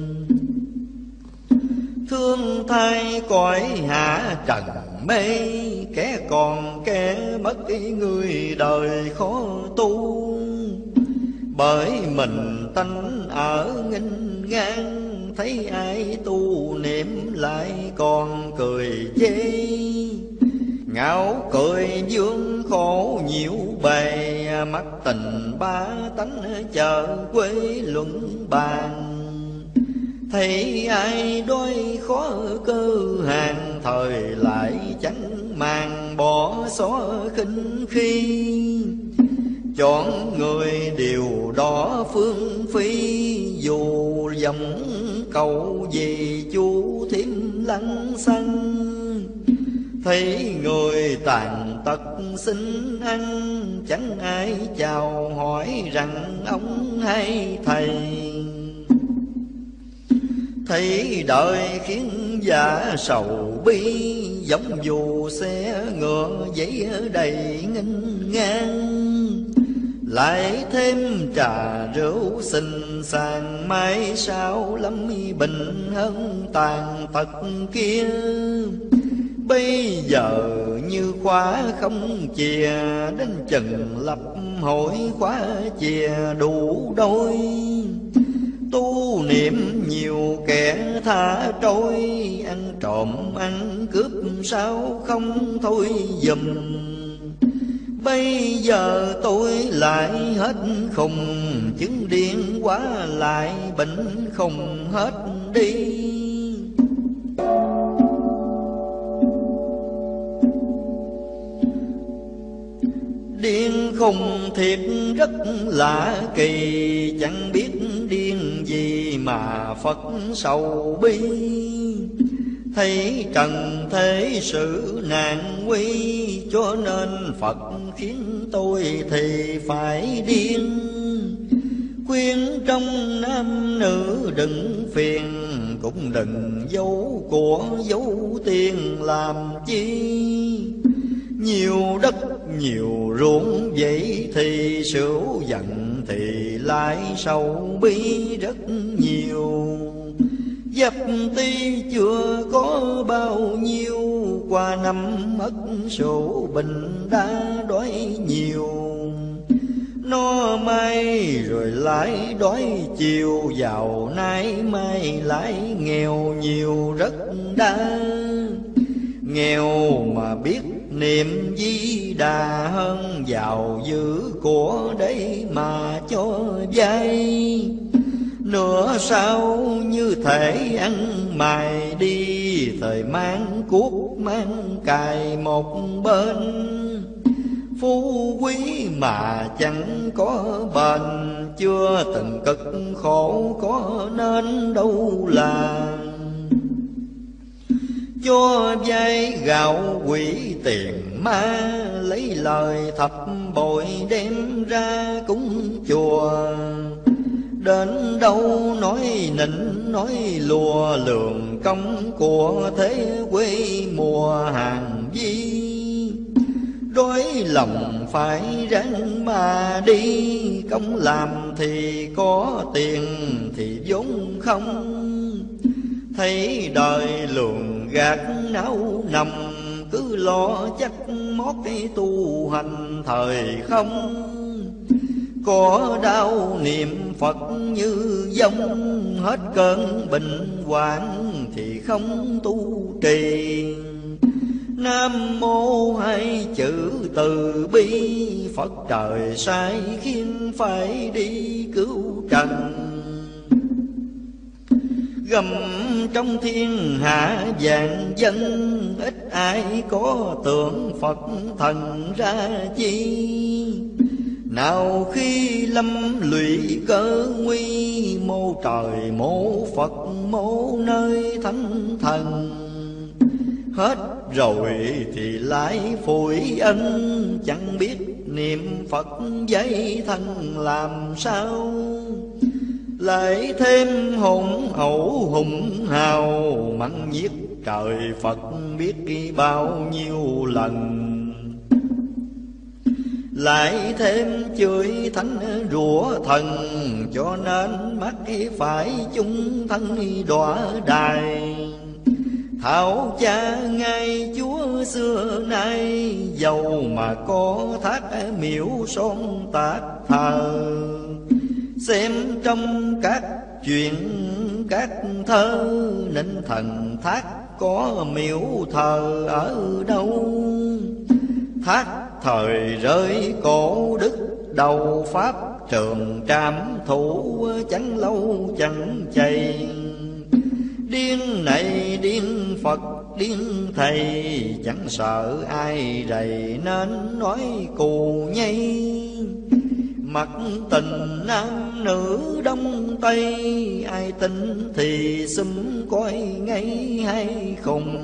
Thương thay cõi hạ trần mê, kẻ còn kẻ mất người đời khó tu. Bởi mình tánh ở nghênh ngang, thấy ai tu niệm lại còn cười chê. Ngạo cười dương khổ nhiễu bề, mắt tình ba tánh chờ quê luận bàn. Thấy ai đôi khó cơ hàng, thời lại chẳng màng bỏ xó khinh khi. Chọn người điều đó phương phi, dù dòng cầu gì chú thêm lăng xăng. Thấy người tàn tật xin ăn, chẳng ai chào hỏi rằng ông hay thầy. Thấy đời khiến giả sầu bi, giống dù xe ngựa giấy đầy nghênh ngang. Lại thêm trà rượu xinh xàng, mai sao lắm bình hơn tàn tật kia. Bây giờ như khóa không chìa, đến chừng lập hội khóa chìa đủ đôi. Tu niệm nhiều kẻ tha trôi, ăn trộm ăn cướp sao không thôi dùm. Bây giờ tôi lại hết khùng, chứng điên quá lại bệnh không hết đi. Điên khùng thiệt rất lạ kỳ, chẳng biết điên gì mà Phật sầu bi. thấy trần thế sự nạn nguy, cho nên Phật khiến tôi thì phải điên. Khuyên trong nam nữ đừng phiền, cũng đừng giấu của giấu tiền làm chi. Nhiều đất nhiều ruộng vậy thì sửu giận, thì lại sầu bi rất nhiều. Dập ti chưa có bao nhiêu, qua năm mất số bệnh đã đói nhiều. No mai rồi lại đói chiều, giàu nay mai lại nghèo nhiều rất đa. Nghèo mà biết niệm Di Đà, hơn giàu dữ của đấy mà cho vay. Nửa sau như thể ăn mài đi, thời mang cuốc mang cài một bên. Phú quý mà chẳng có bền, chưa từng cực khổ có nên đâu là. Cho vay gạo quỷ tiền ma, lấy lời thập bội đem ra cúng chùa. Đến đâu nói nịnh nói lùa, lường công của thế quê mùa hàng vi. Đói lòng phải ráng mà đi, công làm thì có tiền thì vốn không. Thấy đời luồng gạt não nằm, cứ lo chắc mót tu hành thời không. Có đau niệm Phật như dông, hết cơn bệnh hoạn thì không tu trì. Nam mô hai chữ từ bi, Phật trời sai khiến phải đi cứu trần. Gầm trong thiên hạ vạn dân, ít ai có tưởng Phật thần ra chi. Nào khi lâm lụy cơ nguy, mô trời mô Phật mô nơi thánh thần. Hết rồi thì lại phủi ân, chẳng biết niệm Phật giấy thân làm sao. Lại thêm hùng hậu hùng hào, mắng nhiếc trời Phật biết bao nhiêu lần. Lại thêm chửi thánh rủa thần, cho nên mắt phải chung thân đọa đài. Thảo cha ngay Chúa xưa nay, giàu mà có thác miễu son tạc thờ. Xem trong các chuyện các thơ, nên thần thác có miễu thờ ở đâu. Thác thời rơi cổ đức đầu, pháp trường trảm thủ chẳng lâu chẳng chày. Điên này điên Phật điên thầy, chẳng sợ ai rầy nên nói cù nhây. Mặc tình nam nữ đông tây, ai tin thì xúm coi ngay hay khùng.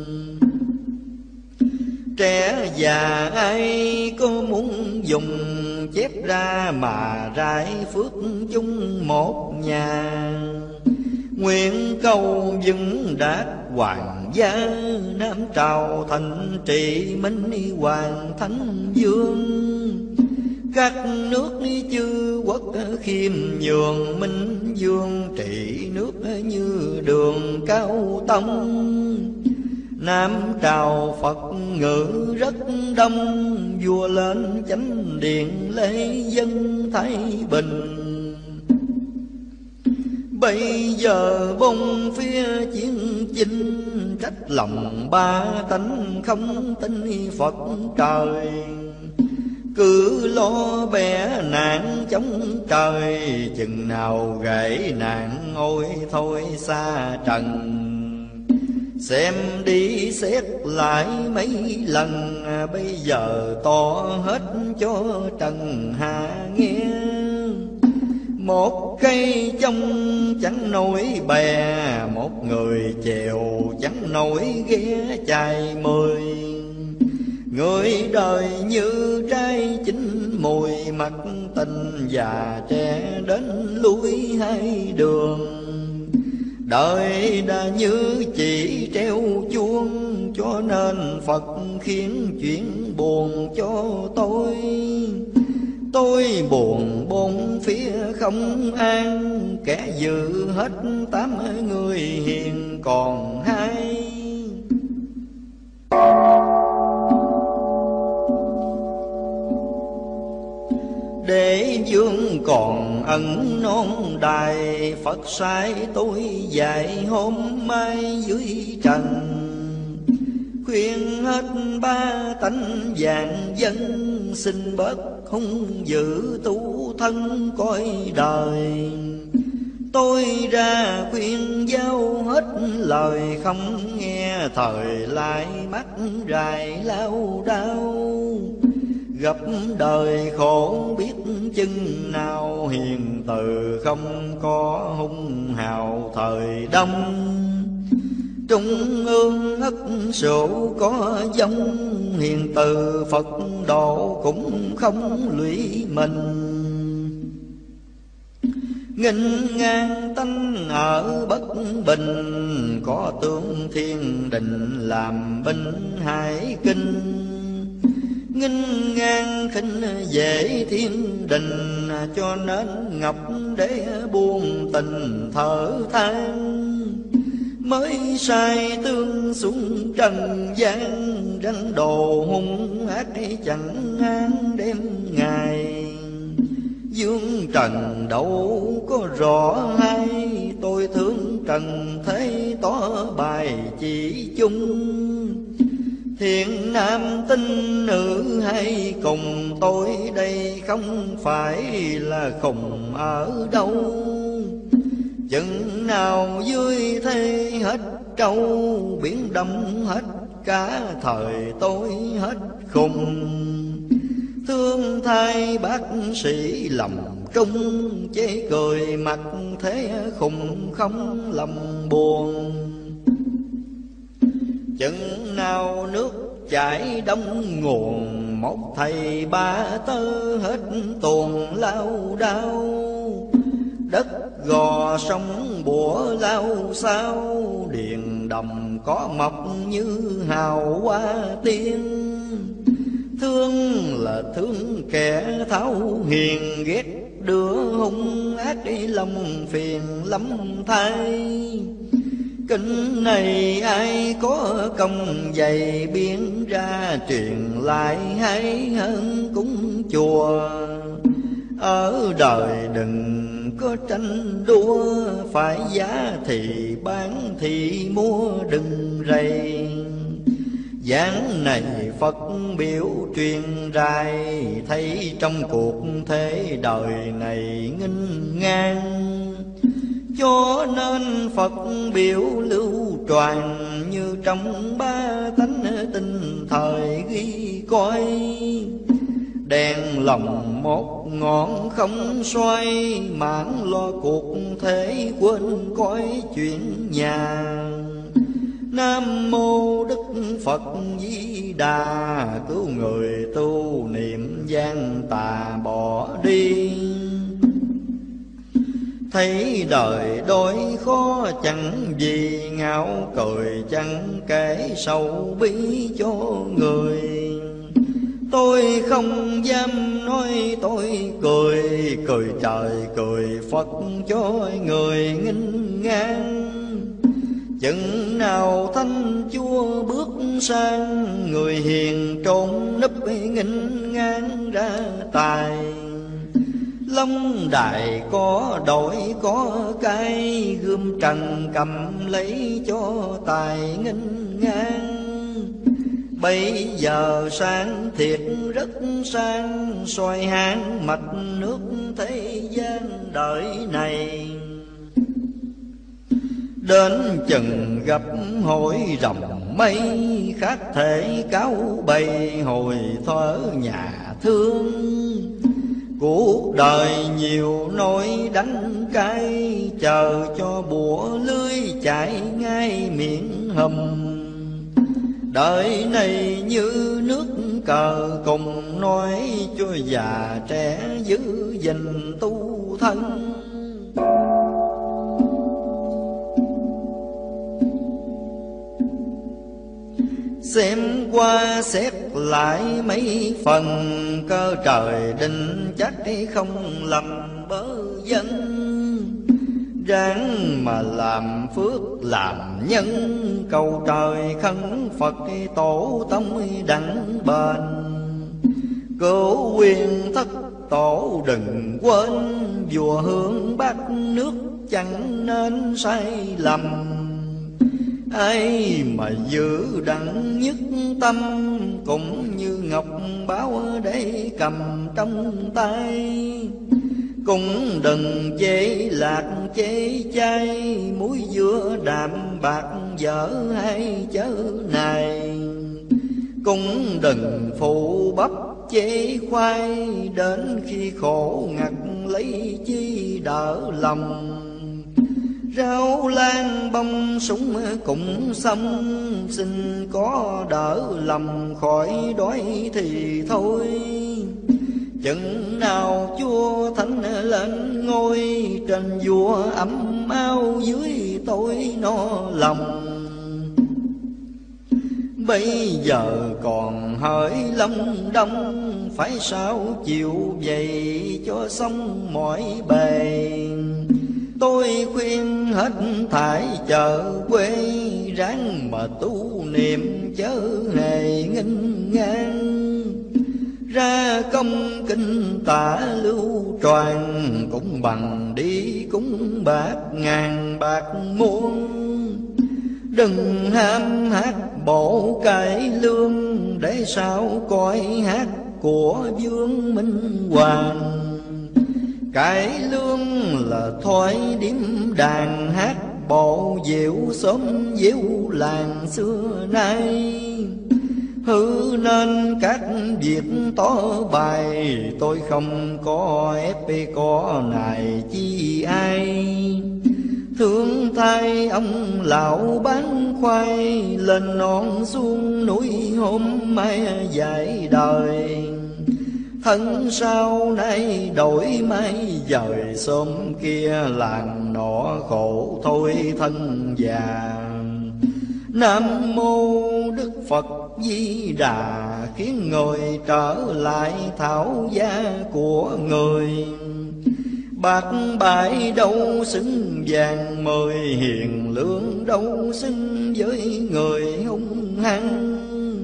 Trẻ già ai có muốn dùng, chép ra mà rải phước chung một nhà. Nguyện cầu vững đạt hoàng gia, Nam trào thành trị minh hoàng thánh vương. Các nước chư quốc khiêm nhường, minh vương trị nước như đường cao tông. Nam trào Phật ngữ rất đông, vua lên chánh điện lễ dân thái bình. Bây giờ bông phía chiến chinh, trách lòng ba tánh không tin Phật trời. Cứ lo bẻ nạn chống trời, chừng nào gãy nạn ôi thôi xa trần. Xem đi xét lại mấy lần, bây giờ to hết cho trần hạ nghe. Một cây trong chẳng nổi bè, một người chèo chẳng nổi ghé chài mười. Người đời như trái chín mùi, mặt tình già trẻ đến lui hai đường. Đời đã như chỉ treo chuông, cho nên Phật khiến chuyện buồn cho tôi. Tôi buồn bốn phía không an, kẻ giữ hết tám người hiền còn hai. Để dương còn ẩn non đài, Phật sai tôi dạy hôm mai dưới trần. Khuyên hết ba tánh vạn dân, xin bớt hung dữ tu thân coi đời. Tôi ra khuyên giao hết lời, không nghe thời lại mắt rài lao đau. Gặp đời khổ biết chừng nào, hiền từ không có hung hào thời đông. Trung ương ất sổ có giống, hiền từ Phật độ cũng không lụy mình. Nghinh ngang tánh ở bất bình, có tướng thiên đình làm binh hải kinh. Nghinh ngang khinh dễ thiên đình, cho nên ngọc để buông tình thở than. Mới sai tương xuống trần gian, rắn đồ hung ác chẳng an đêm ngày. Dương trần đâu có rõ hay, tôi thương trần thế tỏ bài chỉ chung. Thiện nam tinh nữ hay cùng tôi đây, không phải là khùng ở đâu. Chừng nào vui thế hết trâu, biển đông hết cả thời tôi hết khùng. Thương thay bác sĩ lầm trung, chế cười mặt thế khùng không lòng buồn. Chừng nào nước chảy đông nguồn, một thầy ba tơ hết tuồng lao đao. Đất gò sông bủa lao sao, điền đồng có mọc như hào hoa tiên. Thương là thương kẻ tháo hiền, ghét đứa hung ác lòng phiền lắm thay. Kinh này ai có công dày, biến ra truyền lại hay hơn cúng chùa. Ở đời đừng có tranh đua, phải giá thì bán thì mua đừng rầy. Giảng này Phật biểu truyền rai, thấy trong cuộc thế đời này nghinh ngang. Cho nên Phật biểu lưu truyền, như trong ba tánh tinh thời ghi coi. Đèn lòng một ngọn không xoay, mãn lo cuộc thế quên coi chuyện nhà. Nam mô Đức Phật Di Đà, cứu người tu niệm gian tà bỏ đi. Thấy đời đôi khó chẳng gì, ngạo cười chẳng kể sầu bí cho người. Tôi không dám nói tôi cười, cười trời cười Phật cho người nghinh ngang. Chừng nào thanh chúa bước sang, người hiền trốn nấp nghinh ngang ra tài. Long đài có đổi có cái, gươm trần cầm lấy cho tài nghinh ngang. Bây giờ sang thiệt rất sang, soi hang mạch nước thế gian đời này. Đến chừng gặp hội rồng mây, khác thể cáo bày hồi thở nhà thương. Cuộc đời nhiều nỗi đắng cay, chờ cho bủa lưới chạy ngay miệng hầm. Đời này như nước cờ cùng, nói cho già trẻ giữ gìn tu thân. Xem qua xét lại mấy phần, cơ trời định chắc không lầm bớ dân. Ráng mà làm phước làm nhân, cầu trời khấn Phật tổ tông đặng bền. Cửu quyền thất tổ đừng quên, vua hương bát nước chẳng nên sai lầm. Ai mà giữ đặng nhất tâm, cũng như ngọc báo để cầm trong tay. Cũng đừng chế lạc chế chay, muối dưa đạm bạc dở hay chớ này. Cũng đừng phụ bắp chế khoai, đến khi khổ ngặt lấy chi đỡ lòng. Rau lan bông súng cũng xâm, xin có đỡ lòng khỏi đói thì thôi. Chừng nào chúa thánh lên ngôi, trên vua ấm ao dưới tôi no lòng. Bây giờ còn hỡi lâm đông, phải sao chịu vậy cho xong mọi bề. Tôi khuyên hết thải chợ quê, ráng mà tu niệm chớ hề nghênh ngang. Ra công kinh tả lưu tròn, cũng bằng đi cũng bạc ngàn bạc muôn. Đừng ham hát bộ cải lương, để sao coi hát của vương Minh Hoàng. Cải lương là thói điếm đàn, hát bộ diệu xóm diệu làng xưa nay. Hư nên các việc tỏ bài, tôi không có ép có nài chi ai. Thương thay ông lão bán khoai, lên non xuống núi hôm mai dạy đời. Thân sau nay đổi mai dời, sớm kia làng nọ khổ thôi thân già. Nam mô Đức Phật Di Đà, khiến người trở lại thảo gia của người. Bạc bãi đâu xứng vàng mười, hiền lương đâu xứng với người hung hăng.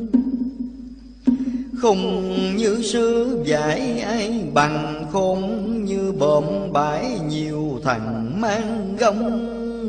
Không như sư dạy ai bằng, khôn như bộm bãi nhiều thằng mang gông.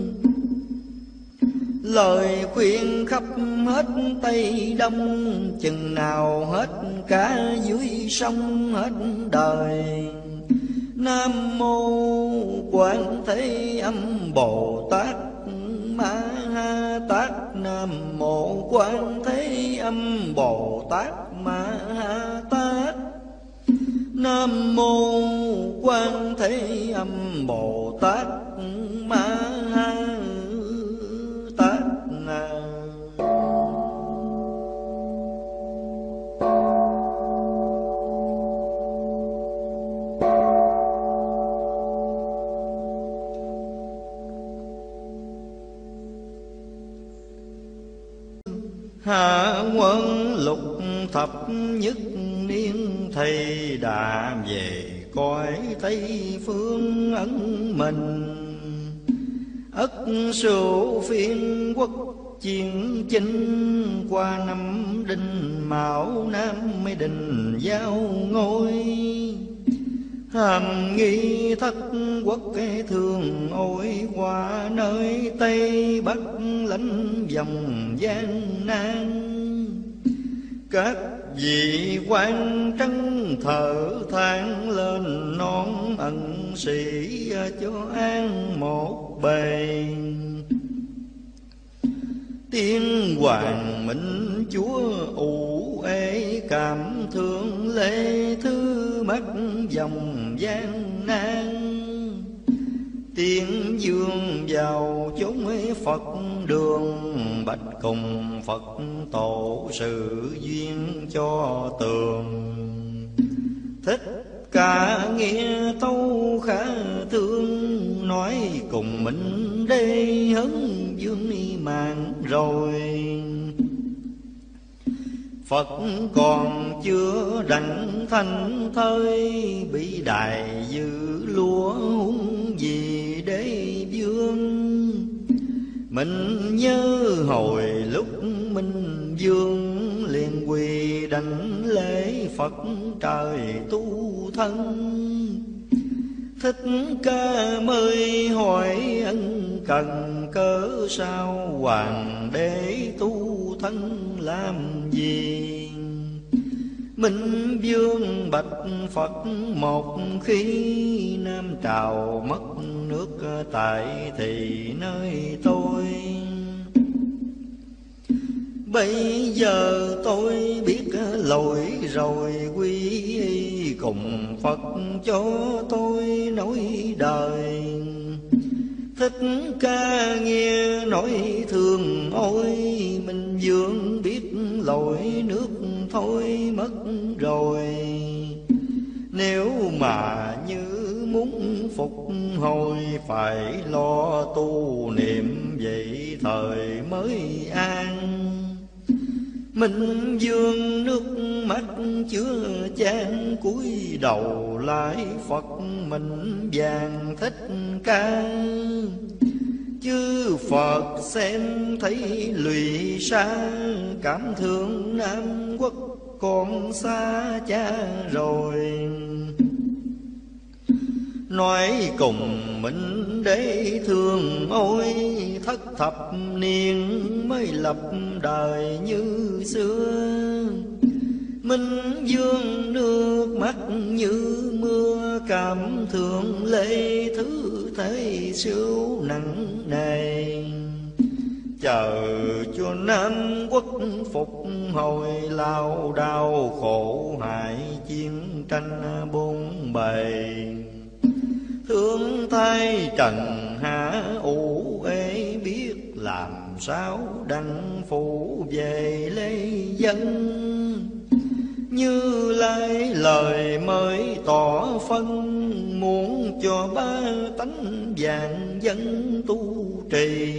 Lời khuyên khắp hết Tây Đông, chừng nào hết cả dưới sông hết đời. Nam mô Quan Thế Âm Bồ Tát Ma Ha Tát. Nam mô Quan Thế Âm Bồ Tát Ma Ha Tát. Nam mô Quan Thế Âm Bồ Tát Ma Ha Tát. Hạ quân lục thập nhất niên, thầy đã về cõi Tây phương ấn mình. Ất Sửu phiên quốc chiến chinh, qua năm Đinh Mão Nam mới đình giao ngôi. Hàm nghi thất quốc thường ôi, qua nơi Tây Bắc lãnh dòng gian nan. Các vị quan trấn thở than lên non ẩn sĩ, cho an một bề. Tiên hoàng minh chúa ủ ê, cảm thương lê thứ mắt dòng gian nan. Tiếng dương vào chốn Phật đường, bạch cùng Phật tổ sự duyên cho tường. Thích Ca nghe tâu khá thương, nói cùng mình đây hấn dương mạng rồi. Phật còn chưa đặng thanh thơi, bị đài dư lúa huống gì để vương. Mình nhớ hồi lúc Minh Vương, liền quỳ đảnh lễ Phật trời tu thân. Thích Ca mới hỏi ân cần, cớ sao hoàng đế tu thân làm gì. Minh Vương bạch Phật một khi, Nam Trào mất nước tại thì nơi tôi. Bây giờ tôi biết lỗi rồi, quy y cùng Phật cho tôi nói đời. Thích Ca nghe nói thương ôi, Minh Vương biết lỗi nước thôi mất rồi. Nếu mà như muốn phục hồi, phải lo tu niệm vậy thời mới an. Minh Vương nước mắt chứa chan, cúi đầu lại Phật mình vàng Thích Ca. Chư Phật xem thấy lụy xa, cảm thương Nam Quốc còn xa cha rồi. Nói cùng mình để thương ôi, thất thập niên mới lập đời như xưa. Minh Vương nước mắt như mưa, cảm thương lệ thứ thế siêu nặng nề. Chờ cho Nam Quốc phục hồi, lao đao khổ hại chiến tranh bốn bề. Thương thay trần hạ ủ ê, biết làm sao đặng phụ về lê dân. Như Lai lời mới tỏ phân, muốn cho ba tánh vàng dân tu trì.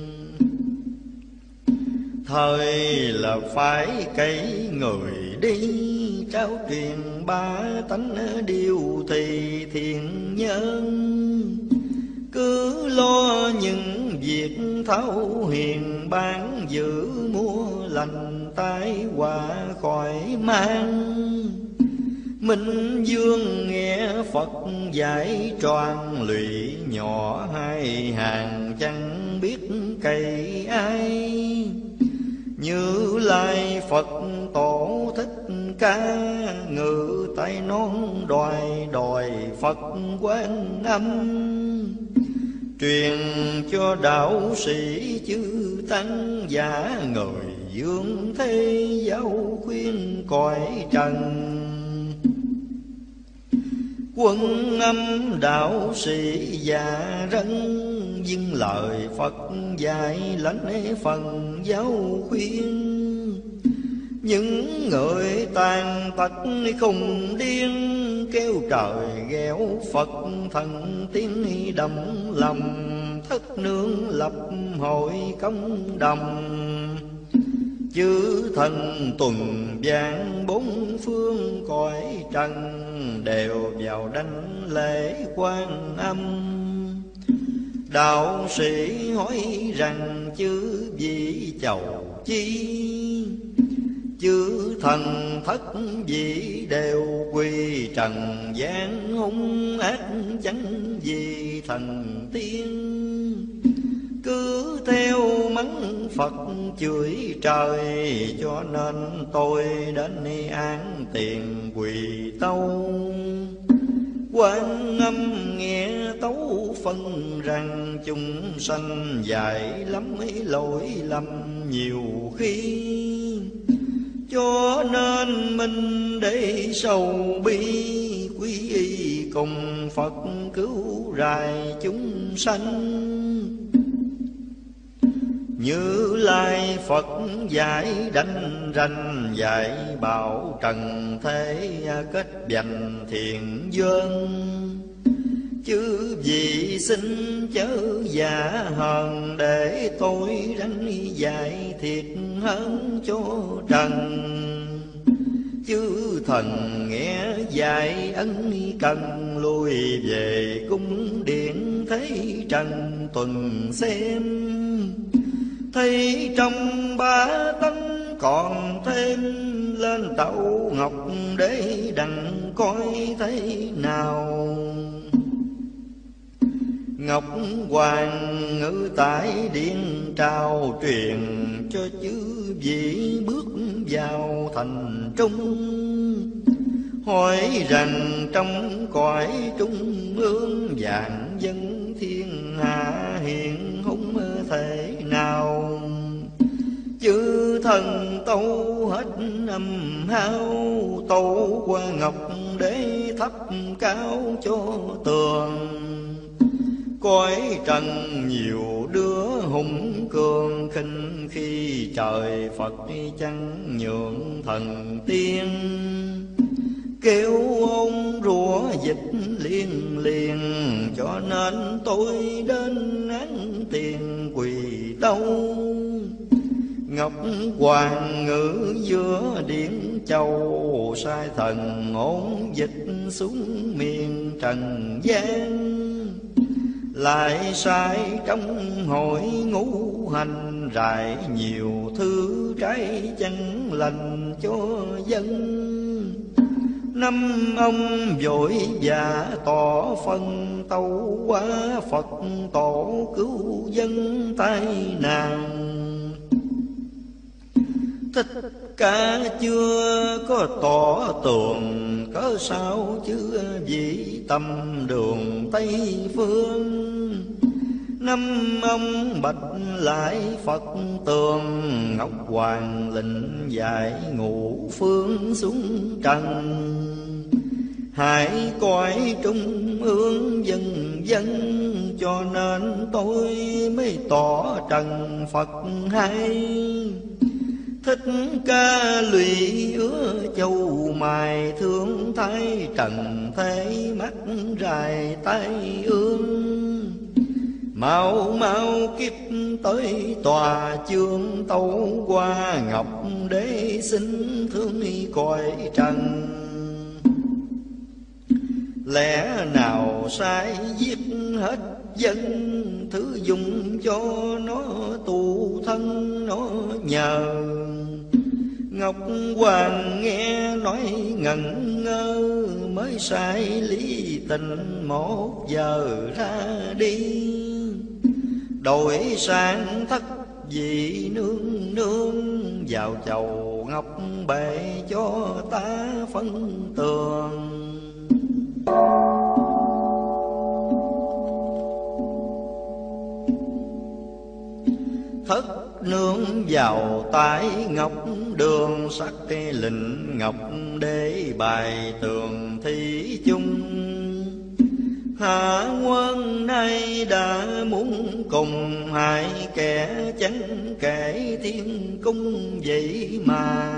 Thời là phải cậy người đi, trao truyền ba tánh điều thì thiện nhân. Cứ lo những việc thấu hiền, bán giữ mua lành, tai họa khỏi mang. Minh Vương nghe Phật giải tròn, lụy nhỏ hai hàng chẳng biết cày ai. Như Lai Phật tổ Thích Ca, ngự tay non đòi đòi Phật Quan Âm. Truyền cho đạo sĩ chư tăng, giả người dương thế giáo khuyên cõi trần. Quân Âm đạo sĩ già rân, dưng lời Phật dạy lãnh phần giáo khuyên. Những người tàn tật khùng điên, kêu trời ghẹo Phật thần tiên đầm lầm. Thất nương lập hội công đồng, chư thần tuần vạn bốn phương cõi trần, đều vào đảnh lễ Quan Âm. Đạo sĩ hỏi rằng chư vị chầu chi, chư thần thất vị đều quy trần gian, hung ác chẳng gì thần tiên. Cứ theo mắng Phật chửi trời, cho nên tôi đến án tiền quỳ tâu. Quan Âm nghe tấu phân rằng, chúng sanh dài lắm lỗi lầm nhiều khi. Cho nên mình để sầu bi, quy y cùng Phật cứu rài chúng sanh. Như Lai Phật giải đảnh ranh, dạy bảo trần thế kết dành thiện duyên. Chứ vì xin chớ giả hờn, để tôi ranh dạy thiệt hơn cho trần. Chư thần nghe dạy ân cần, lui về cung điện thấy trần tuần xem. Thấy trong ba tánh còn thêm, lên tàu ngọc để đặng coi thấy nào. Ngọc Hoàng ngự tại điện trao, truyền cho chư vị bước vào thành trung. Hỏi rằng trong cõi trung ương, vạn dân thiên hạ hiện hung thể nào. Chư thần tâu hết âm hao, tâu qua ngọc để thắp cao cho tường. Cõi trần nhiều đứa hùng cường, khinh khi trời Phật chẳng nhượng thần tiên. Kêu ông rủa dịch liên liền, cho nên tôi đến án tiền quỳ đâu. Ngọc Hoàng ngự giữa điện châu, sai thần ổn dịch xuống miền trần gian. Lại sai trong hội ngũ hành, rải nhiều thứ trái chẳng lành cho dân. Năm ông vội vã tỏ phân, tâu qua Phật tổ cứu dân tai nạn. Thích Ca chưa có tỏ tường, cớ sao chứ vị tâm đường Tây phương. Năm ông bạch lại Phật tường, Ngọc Hoàng lệnh dạy ngũ phương xuống trần. Hãy coi trung ương dân dân, cho nên tôi mới tỏ trần Phật hay. Thích Ca lụy ứa châu mài, thương thái trần thế mắt rài tay ương. Mau mau kiếp tới tòa chương, tâu qua ngọc để xin thương cõi trần. Lẽ nào sai giết hết dân, thứ dùng cho nó tù thân nó nhờ. Ngọc Hoàng nghe nói ngẩn ngơ, mới sai lý tình một giờ ra đi. Đổi sang thất vị nương nương, vào chầu ngọc bệ cho ta phân tường. Thất nương vào tại ngọc đường, sắc lệnh ngọc để bài tường thí chung. Hạ quân nay đã muốn cùng, hai kẻ chẳng kể thiên cung vậy mà.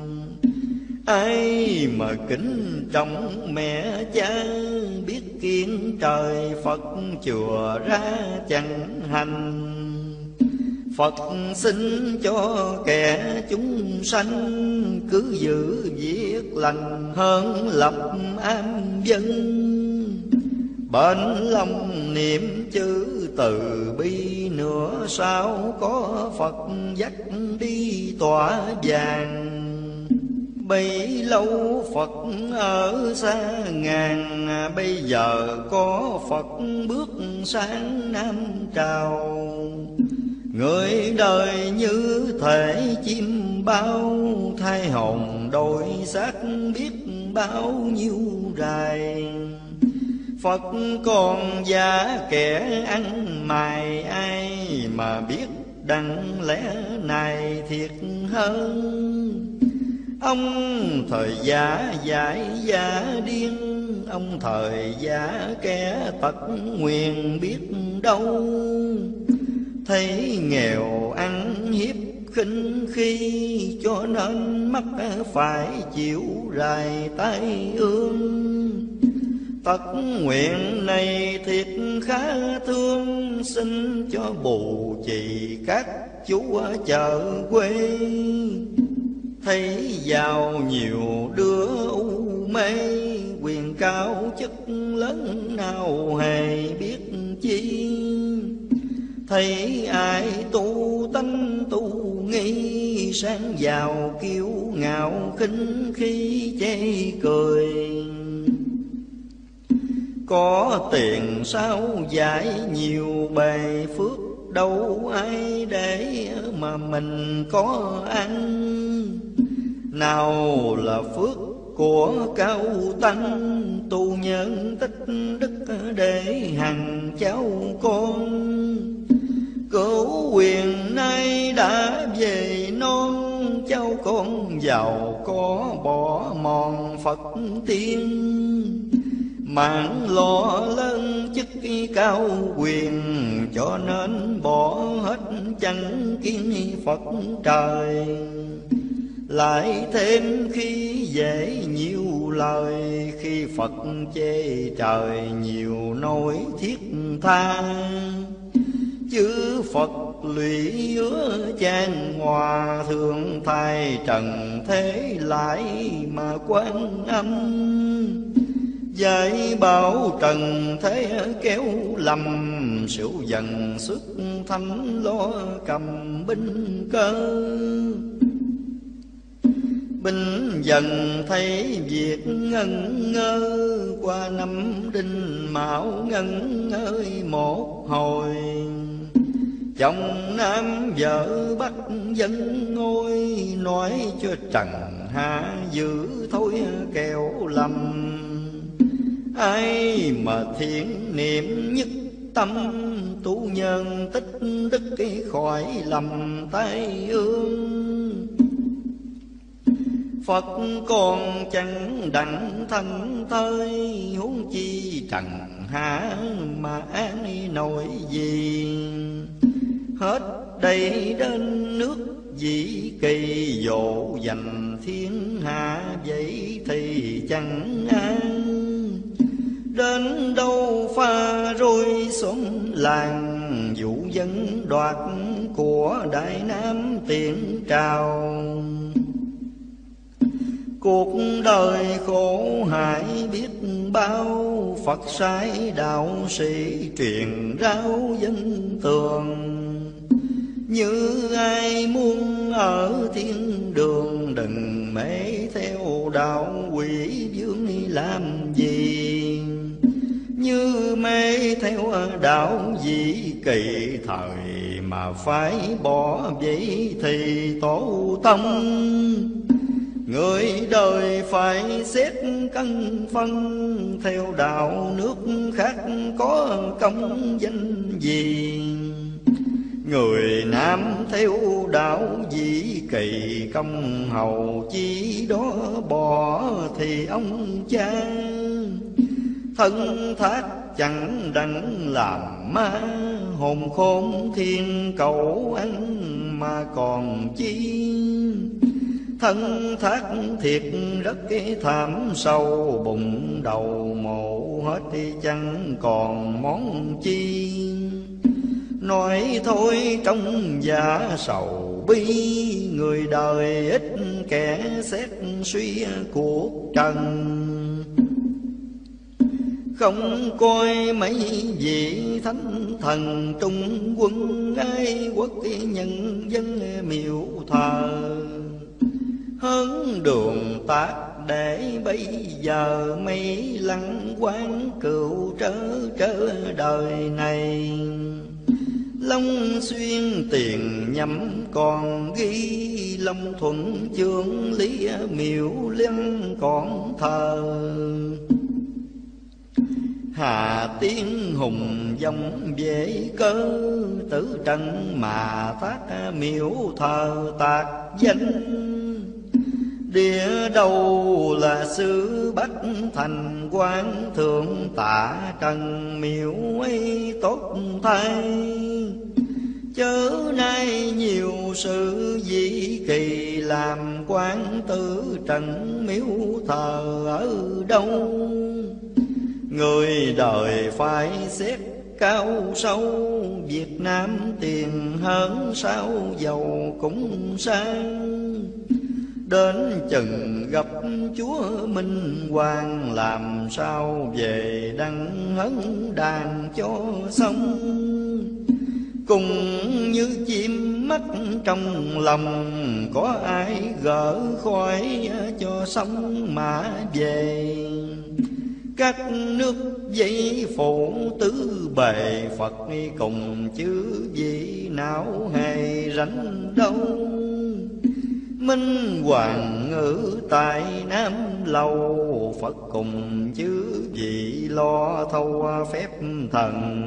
Ai mà kính trọng mẹ cha, biết kiên trời Phật chùa ra chẳng hành. Phật xin cho kẻ chúng sanh, cứ giữ việc lành hơn lập am dân. Bên lòng niệm chữ từ bi, nữa sao có Phật dắt đi tỏa vàng. Bấy lâu Phật ở xa ngàn, bây giờ có Phật bước sang Nam Trào. Người đời như thể chim bao, thai hồn đôi xác biết bao nhiêu rài. Phật còn giả kẻ ăn mày, ai mà biết đặng lẽ này thiệt hơn. Ông thời giả dại giả điên, ông thời giả kẻ tật nguyền biết đâu. Thấy nghèo ăn hiếp khinh khi, cho nên mắc phải chịu rài tai ương. Tật nguyện này thiệt khá thương, xin cho bù trì các chú ở chợ quê. Thấy giàu nhiều đứa u mê, quyền cao chức lớn nào hề biết chi. Thấy ai tu tánh tu nghi, sáng giàu kiêu ngạo khinh khi chê cười. Có tiền sao giải nhiều bề phước, đâu ai để mà mình có ăn. Nào là phước của cao tăng, tu nhân tích đức để hằng cháu con. Cửu quyền nay đã về non, cháu con giàu có bỏ mòn Phật tiên. Mạng lo lớn chức cao quyền, cho nên bỏ hết chẳng kiến Phật trời. Lại thêm khi dễ nhiều lời, khi Phật chê trời nhiều nỗi thiết tha. Chư Phật lụy ứa chan hòa, thường thay trần thế lại mà Quan Âm. Dạy bảo trần thế kéo lầm, sửu dần xuất thánh lo cầm binh cơ. Binh dần thấy việc ngân ngơ, qua năm đinh mão ngân ơi một hồi. Chồng nam vợ bắt dân ngôi, nói cho trần hạ giữ thôi kẻo lầm. Ai mà thiện niệm nhất tâm, tu nhân tích đức khỏi lầm tai ương. Phật còn chẳng đặng thân thơi, huống chi trần hạ mà an nổi gì. Hết đây đến nước dĩ kỳ, dỗ dành thiên hạ vậy thì chẳng an. Đến đâu pha rối xóm làng, vụ dân đoạt của Đại Nam tiền trào. Cuộc đời khổ hại biết bao, Phật sai đạo sĩ truyền rao dân tường. Như ai muốn ở thiên đường, đừng mê theo đạo quỷ vương làm gì. Như mê theo đạo dĩ kỳ, thời mà phải bỏ vậy thì tổ tông. Người đời phải xét cân phân, theo đạo nước khác có công danh gì. Người Nam theo đạo dĩ kỳ, công hầu chi đó bỏ thì ông cha. Thân thác chẳng đặng làm ma, hồn khôn thiên cầu ăn mà còn chi. Thân thác thiệt rất thảm sâu, bụng đầu mộ hết thì chẳng còn món chi. Nói thôi trong giả sầu bi, người đời ít kẻ xét suy cuộc trần. Không coi mấy vị thánh thần trung quân, ai quốc nhân dân miệu thờ. Hơn đường tác để bây giờ, mấy lăng quán cựu trớ trớ đời này. Long xuyên tiền nhắm còn ghi, Long thuận chương lý miệu lăng còn thờ. Hà tiên hùng dòng về cơ, tử trần mà phát miễu thờ tạc danh. Địa đâu là xứ Bắc thành Quán thượng tạ trần miếu ấy tốt thay. Chớ nay nhiều sự dĩ kỳ làm Quán tử trần miếu thờ ở đâu. Người đời phải xét cao sâu, Việt Nam tiền hơn sao giàu cũng sang. Đến chừng gặp Chúa Minh Hoàng, làm sao về đăng hấn đàn cho xong. Cùng như chim mắt trong lòng, có ai gỡ khỏi cho xong mà về. Các nước dây phụ tứ bề, Phật cùng chứ vị nào hề rảnh đâu. Minh Hoàng ngự tại Nam Lầu, Phật cùng chứ vị lo thâu phép thần.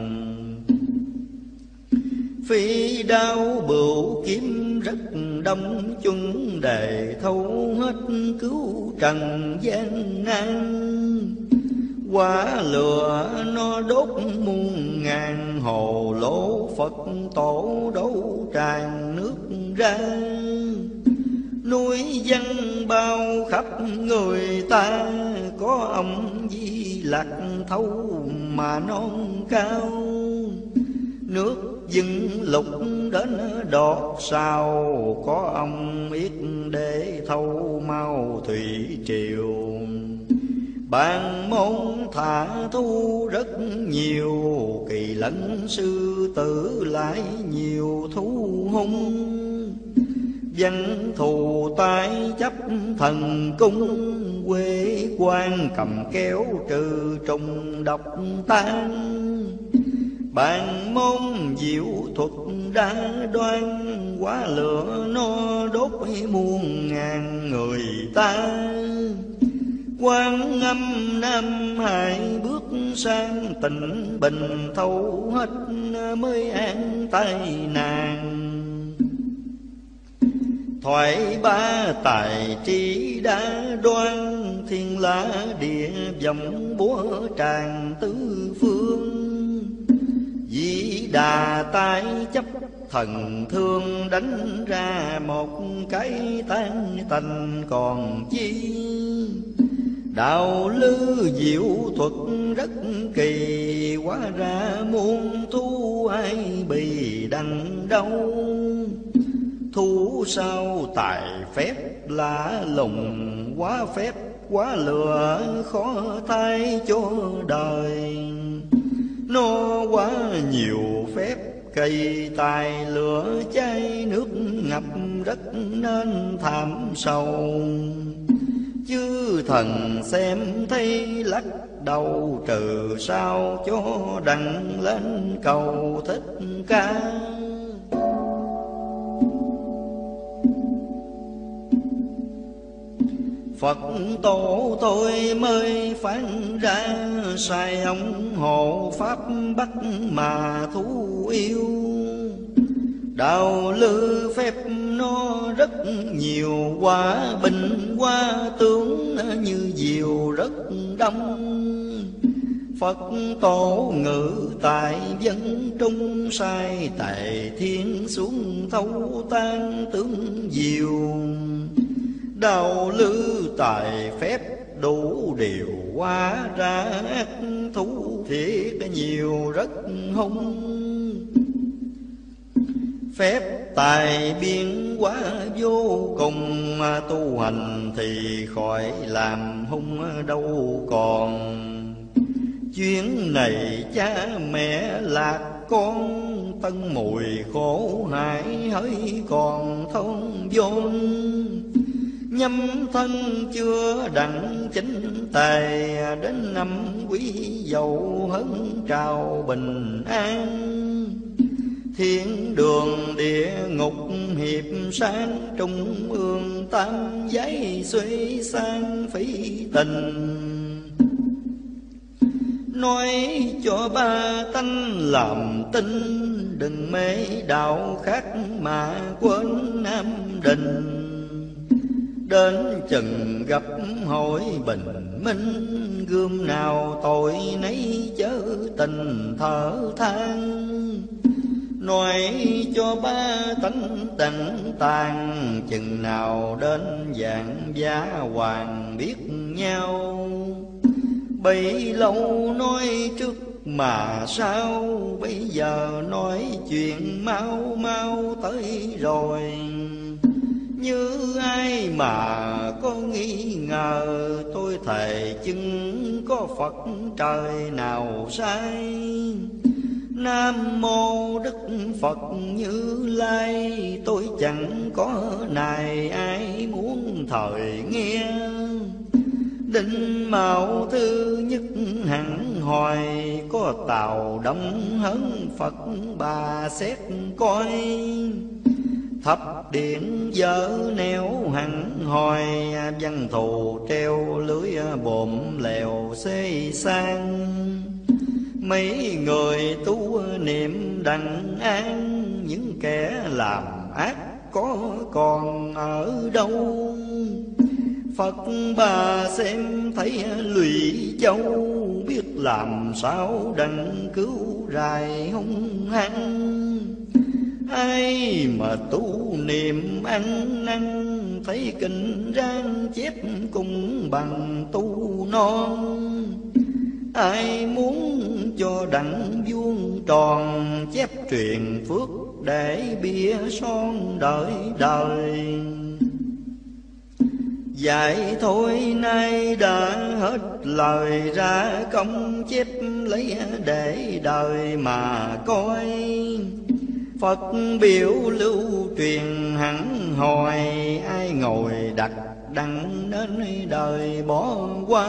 Phi đao bửu kiếm rất đông, chung đề thâu hết cứu trần gian nan. Quả lửa nó đốt muôn ngàn, hồ lỗ Phật tổ đấu tràn nước ra. Núi dân bao khắp người ta, có ông Di Lặc thâu mà non cao. Nước dưng lục đến đọt sao, có ông Yết để thâu mau thủy triều. Bàn môn thả thu rất nhiều, kỳ lân sư tử lại nhiều thú hung. Văn thù tái chấp thần cung, quê quan cầm kéo trừ trùng độc tan. Bàn môn diệu thuật đa đoan, quá lửa nó đốt muôn ngàn người ta. Quan Âm Nam Hải bước sang, Tịnh Bình thâu hết mới an tai nạn. Thoại ba tài trí đã đoan, thiên la địa vọng búa tràn tứ phương. Dĩ đà tái chấp thần thương, đánh ra một cái tan tành còn chi. Đạo lư diệu thuật rất kỳ, hóa ra muôn thú ai bì đằng đâu. Thú sao tài phép lạ lùng, quá phép quá lừa khó thay cho đời. Nó quá nhiều phép cây tài lửa cháy, nước ngập rất nên thảm sầu. Chư thần xem thấy lắc đầu, trừ sao cho đặng lên cầu Thích Ca. Phật tổ tôi mới phán ra, sai ông hộ pháp bắt mà thú yêu. Đạo lư phép nó rất nhiều, quá bình quá tướng như diều rất đông. Phật tổ ngự tại dân trung, sai tại thiên xuống thâu tan tướng diều. Đạo lư tài phép đủ điều, hóa ra ác thú thiệt nhiều rất hung. Phép tài biến hóa vô cùng, tu hành thì khỏi làm hung đâu còn. Chuyến này cha mẹ lạc con, tân mùi khổ hại hỡi còn thông vốn. Nhâm thân chưa đặng chính tài, đến năm quý dậu hấn trào bình an. Thiên đường địa ngục hiệp sang, trung ương tam giới suy sang phí tình. Nói cho ba tánh làm tin, đừng mê đạo khác mà quên Nam Đình. Đến chừng gặp hỏi bình minh, gươm nào tội nấy chớ tình thở than. Nói cho ba tánh tận tàn, chừng nào đến vạn giá hoàng biết nhau. Bấy lâu nói trước mà sao, bây giờ nói chuyện mau mau tới rồi. Như ai mà có nghi ngờ, tôi thề chừng có Phật trời nào sai. Nam mô Đức Phật Như Lai, tôi chẳng có nài ai muốn thời nghe. Định mạo thứ nhất hẳn hoài, có tàu đông hấn Phật bà xét coi. Thập điện dở nẻo hẳn hoài, văn thù treo lưới bồm lèo xê sang. Mấy người tu niệm đặng an, những kẻ làm ác có còn ở đâu. Phật bà xem thấy Lụy Châu, biết làm sao đặng cứu rài hung hăng. Ai mà tu niệm ăn năn, thấy kinh rang chép cùng bằng tu non. Ai muốn cho đặng vuông tròn, chép truyền phước để bia son đợi đời. Dạy thôi nay đã hết lời, ra công chép lấy để đời mà coi. Phật biểu lưu truyền hẳn hồi, ai ngồi đặt đặng đến đời bỏ qua.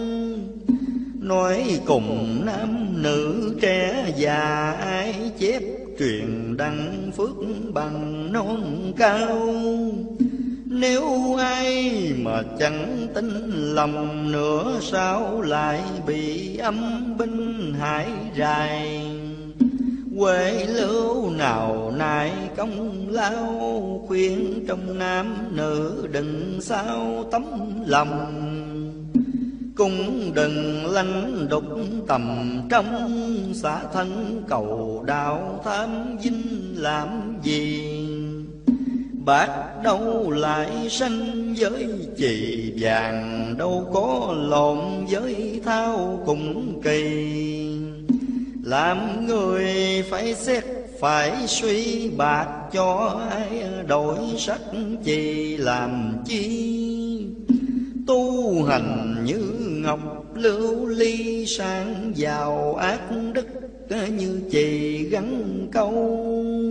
Nói cùng nam nữ trẻ già, ai chép truyền đặng phước bằng non cao. Nếu ai mà chẳng tin lòng nữa, sao lại bị âm binh hại rài. Huệ lưu nào nại công lao, khuyên trong nam nữ đừng sao tấm lòng. Cũng đừng lanh đục tầm trong, xả thân cầu đạo tham vinh làm gì. Bạc đâu lại sanh với chì vàng, đâu có lộn với thao cùng kỳ. Làm người phải xét phải suy, bạc cho ai đổi sắc chì làm chi. Tu hành như ngọc lưu ly, sang giàu ác đức như chì gắn câu.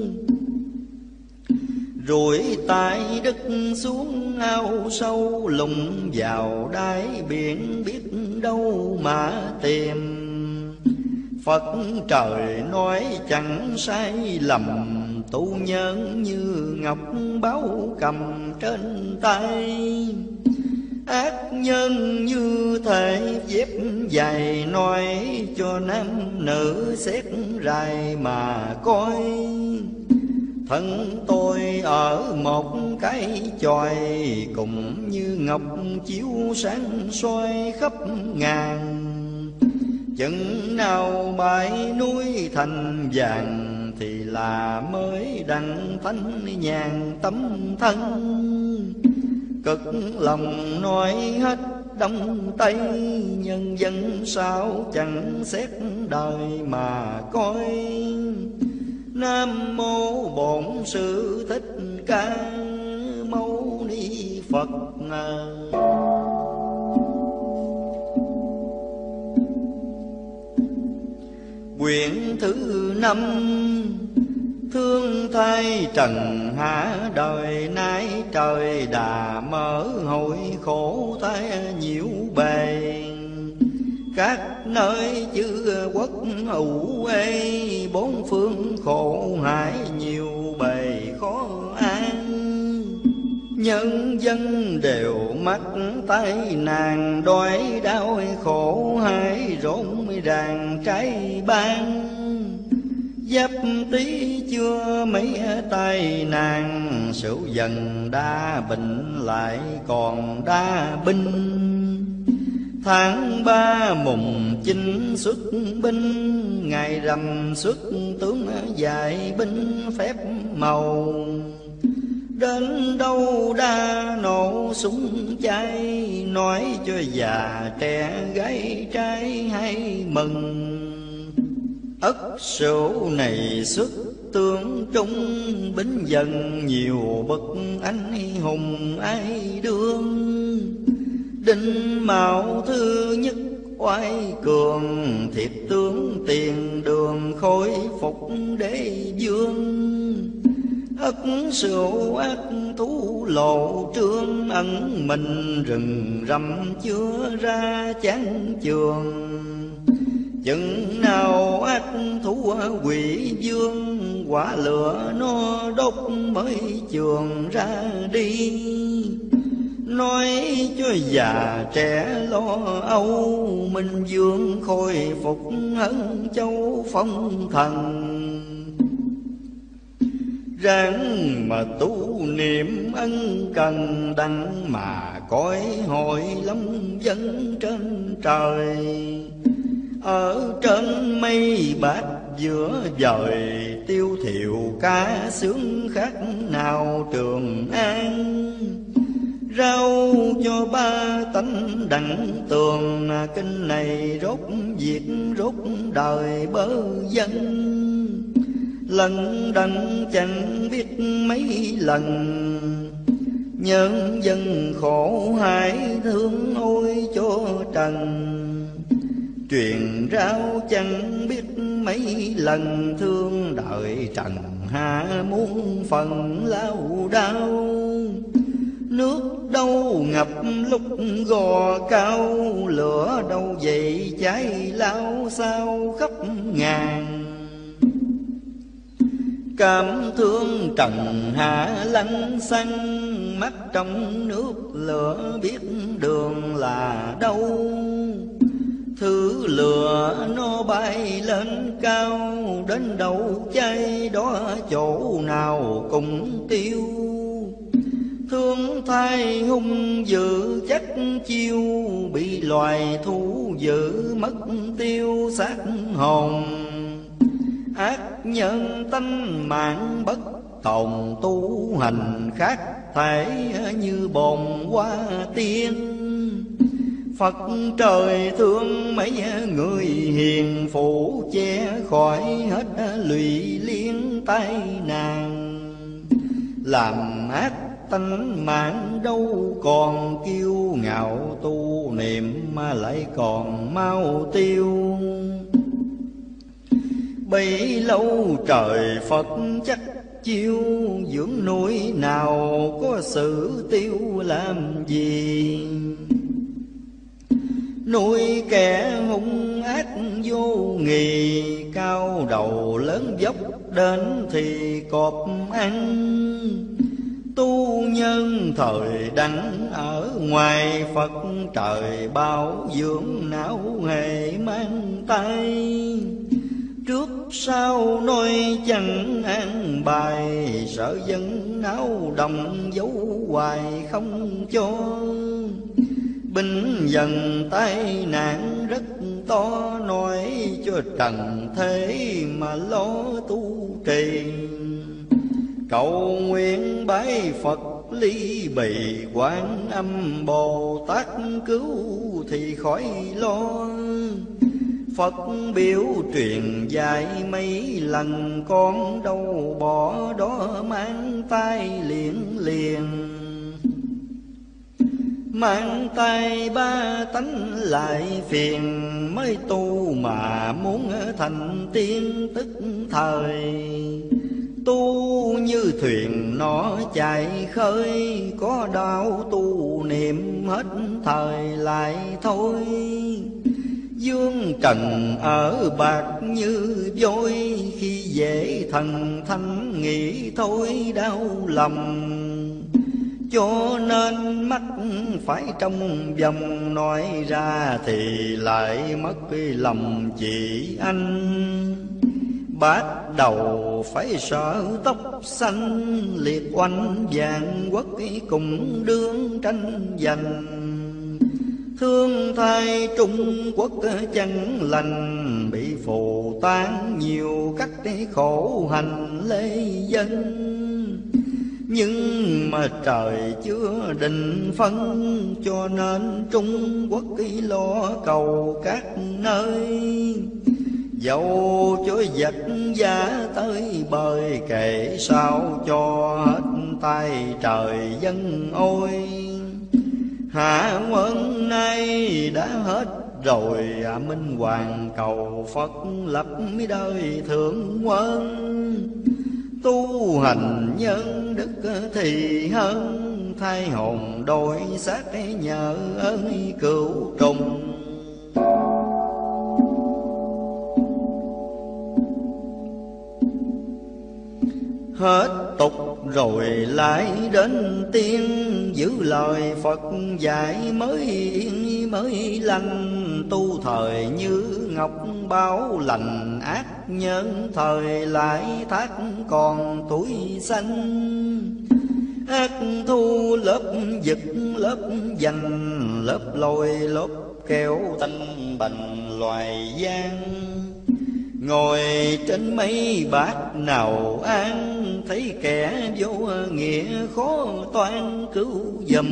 Rủi tay đất xuống ao sâu, lùng vào đáy biển biết đâu mà tìm. Phật trời nói chẳng sai lầm, tu nhân như ngọc báo cầm trên tay. Ác nhân như thể dép dày, nói cho nam nữ xét rài mà coi. Thân tôi ở một cái chòi, cùng như ngọc chiếu sáng soi khắp ngàn. Chừng nào bãi núi thành vàng, thì là mới đặng thanh nhàn tấm thân. Cực lòng nói hết đông tây, nhân dân sao chẳng xét đời mà coi. Nam mô Bổn Sư Thích Ca Mâu Ni Phật. Quyển thứ năm. Thương thay trần hạ đời nay, trời đà mở hội khổ thay nhiễu bề. Các nơi chư quốc hữu ê, bốn phương khổ hại nhiều bề khó an. Nhân dân đều mắc tai nạn, đói đau khổ hại rộn ràng trái ban. Giáp Tý chưa mấy tai nạn, Sửu Dần đa bệnh lại còn đa binh. Tháng ba mùng chín xuất binh, ngày rằm xuất tướng dạy binh phép màu. Đến đâu đa nổ súng cháy, nói cho già trẻ gái trai hay mừng. Ất Sửu này xuất tướng trung, binh dần nhiều bậc anh hùng ai đương. Đinh Mão thứ nhất oai cường, thiệp tướng tiền đường khôi phục đế vương. Ất Sửu ác thú lộ trương, ẩn mình rừng rậm chưa ra chán trường. Chừng nào ác thú quỷ vương, quả lửa nó đốt mới trường ra đi. Nói cho già trẻ lo âu, Minh Vương khôi phục Hân Châu phong thần. Ráng mà tu niệm ân cần, đặng mà cõi hội long dân trên trời. Ở trên mây bát giữa dời, tiêu thiệu ca sướng khác nào Trường An. Rao cho ba tánh đặng tường, kinh này rốt việc rốt đời bơ dân. Lần đặng chẳng biết mấy lần, nhân dân khổ hại thương ôi cho trần. Truyền rao chẳng biết mấy lần, thương đời trần hạ muôn phần lao đao. Nước đâu ngập lúc gò cao, lửa đâu dậy cháy lao sao khắp ngàn. Cảm thương trần hạ lăng xăng, mắt trong nước lửa biết đường là đâu. Thứ lửa nó bay lên cao, đến đâu cháy đó chỗ nào cũng tiêu. Thương thai hung dữ chắc chiêu, bị loài thú dữ mất tiêu xác hồn. Ác nhân tánh mạng bất tồn, tu hành khác thể như bồn hoa tiên. Phật trời thương mấy người hiền, phụ che khỏi hết lụy liên tai nạn. Làm ác tánh mạng đâu còn kiêu ngạo, tu niệm mà lại còn mau tiêu. Bấy lâu trời Phật chắc chiêu, dưỡng núi nào có sự tiêu làm gì. Nuôi kẻ hung ác vô nghị, cao đầu lớn dốc đến thì cọp ăn. Tu nhân thời đặng ở ngoài, Phật trời bao dưỡng não hề mang tay. Trước sau nói chẳng an bài, sợ dân náo động giấu hoài không cho. Binh dần tai nạn rất to, nói cho trần thế mà lo tu trì. Cầu nguyện bái Phật ly bì, Quan Âm Bồ Tát cứu thì khỏi lo. Phật biểu truyền dạy mấy lần, con đâu bỏ đó mang tay liền liền. Mang tay ba tánh lại phiền, mới tu mà muốn thành tiên tức thời. Tu như thuyền nó chạy khơi, có đạo tu niệm hết thời lại thôi. Dương trần ở bạc như vôi, khi dễ thần thanh nghĩ thôi đau lòng. Cho nên mắt phải trong vòng, nói ra thì lại mất lòng chị anh. Bắt đầu phải sợ tóc xanh, liệt oanh vàng quốc cùng đương tranh giành. Thương thay Trung Quốc chẳng lành, bị phù tán nhiều cách khổ hành lê dân. Nhưng mà trời chưa định phân, cho nên Trung Quốc lo cầu các nơi. Dẫu cho vật giá tới bời, kể sao cho hết tay trời dân ôi. Hạ quân nay đã hết rồi, Minh Hoàng cầu Phật lập đời thượng quân. Tu hành nhân đức thì hơn, thay hồn đổi xác nhờ ơn cửu trùng. Hết tục rồi lại đến tiên, giữ lời Phật dạy mới yên mới lành. Tu thời như ngọc báo lành, ác nhân thời lại thác còn tuổi xanh. Ác thu lớp giật lớp giành, lớp lôi lớp kéo tanh bành loài gian. Ngồi trên mấy bát nào an, thấy kẻ vô nghĩa khó toan cứu giùm.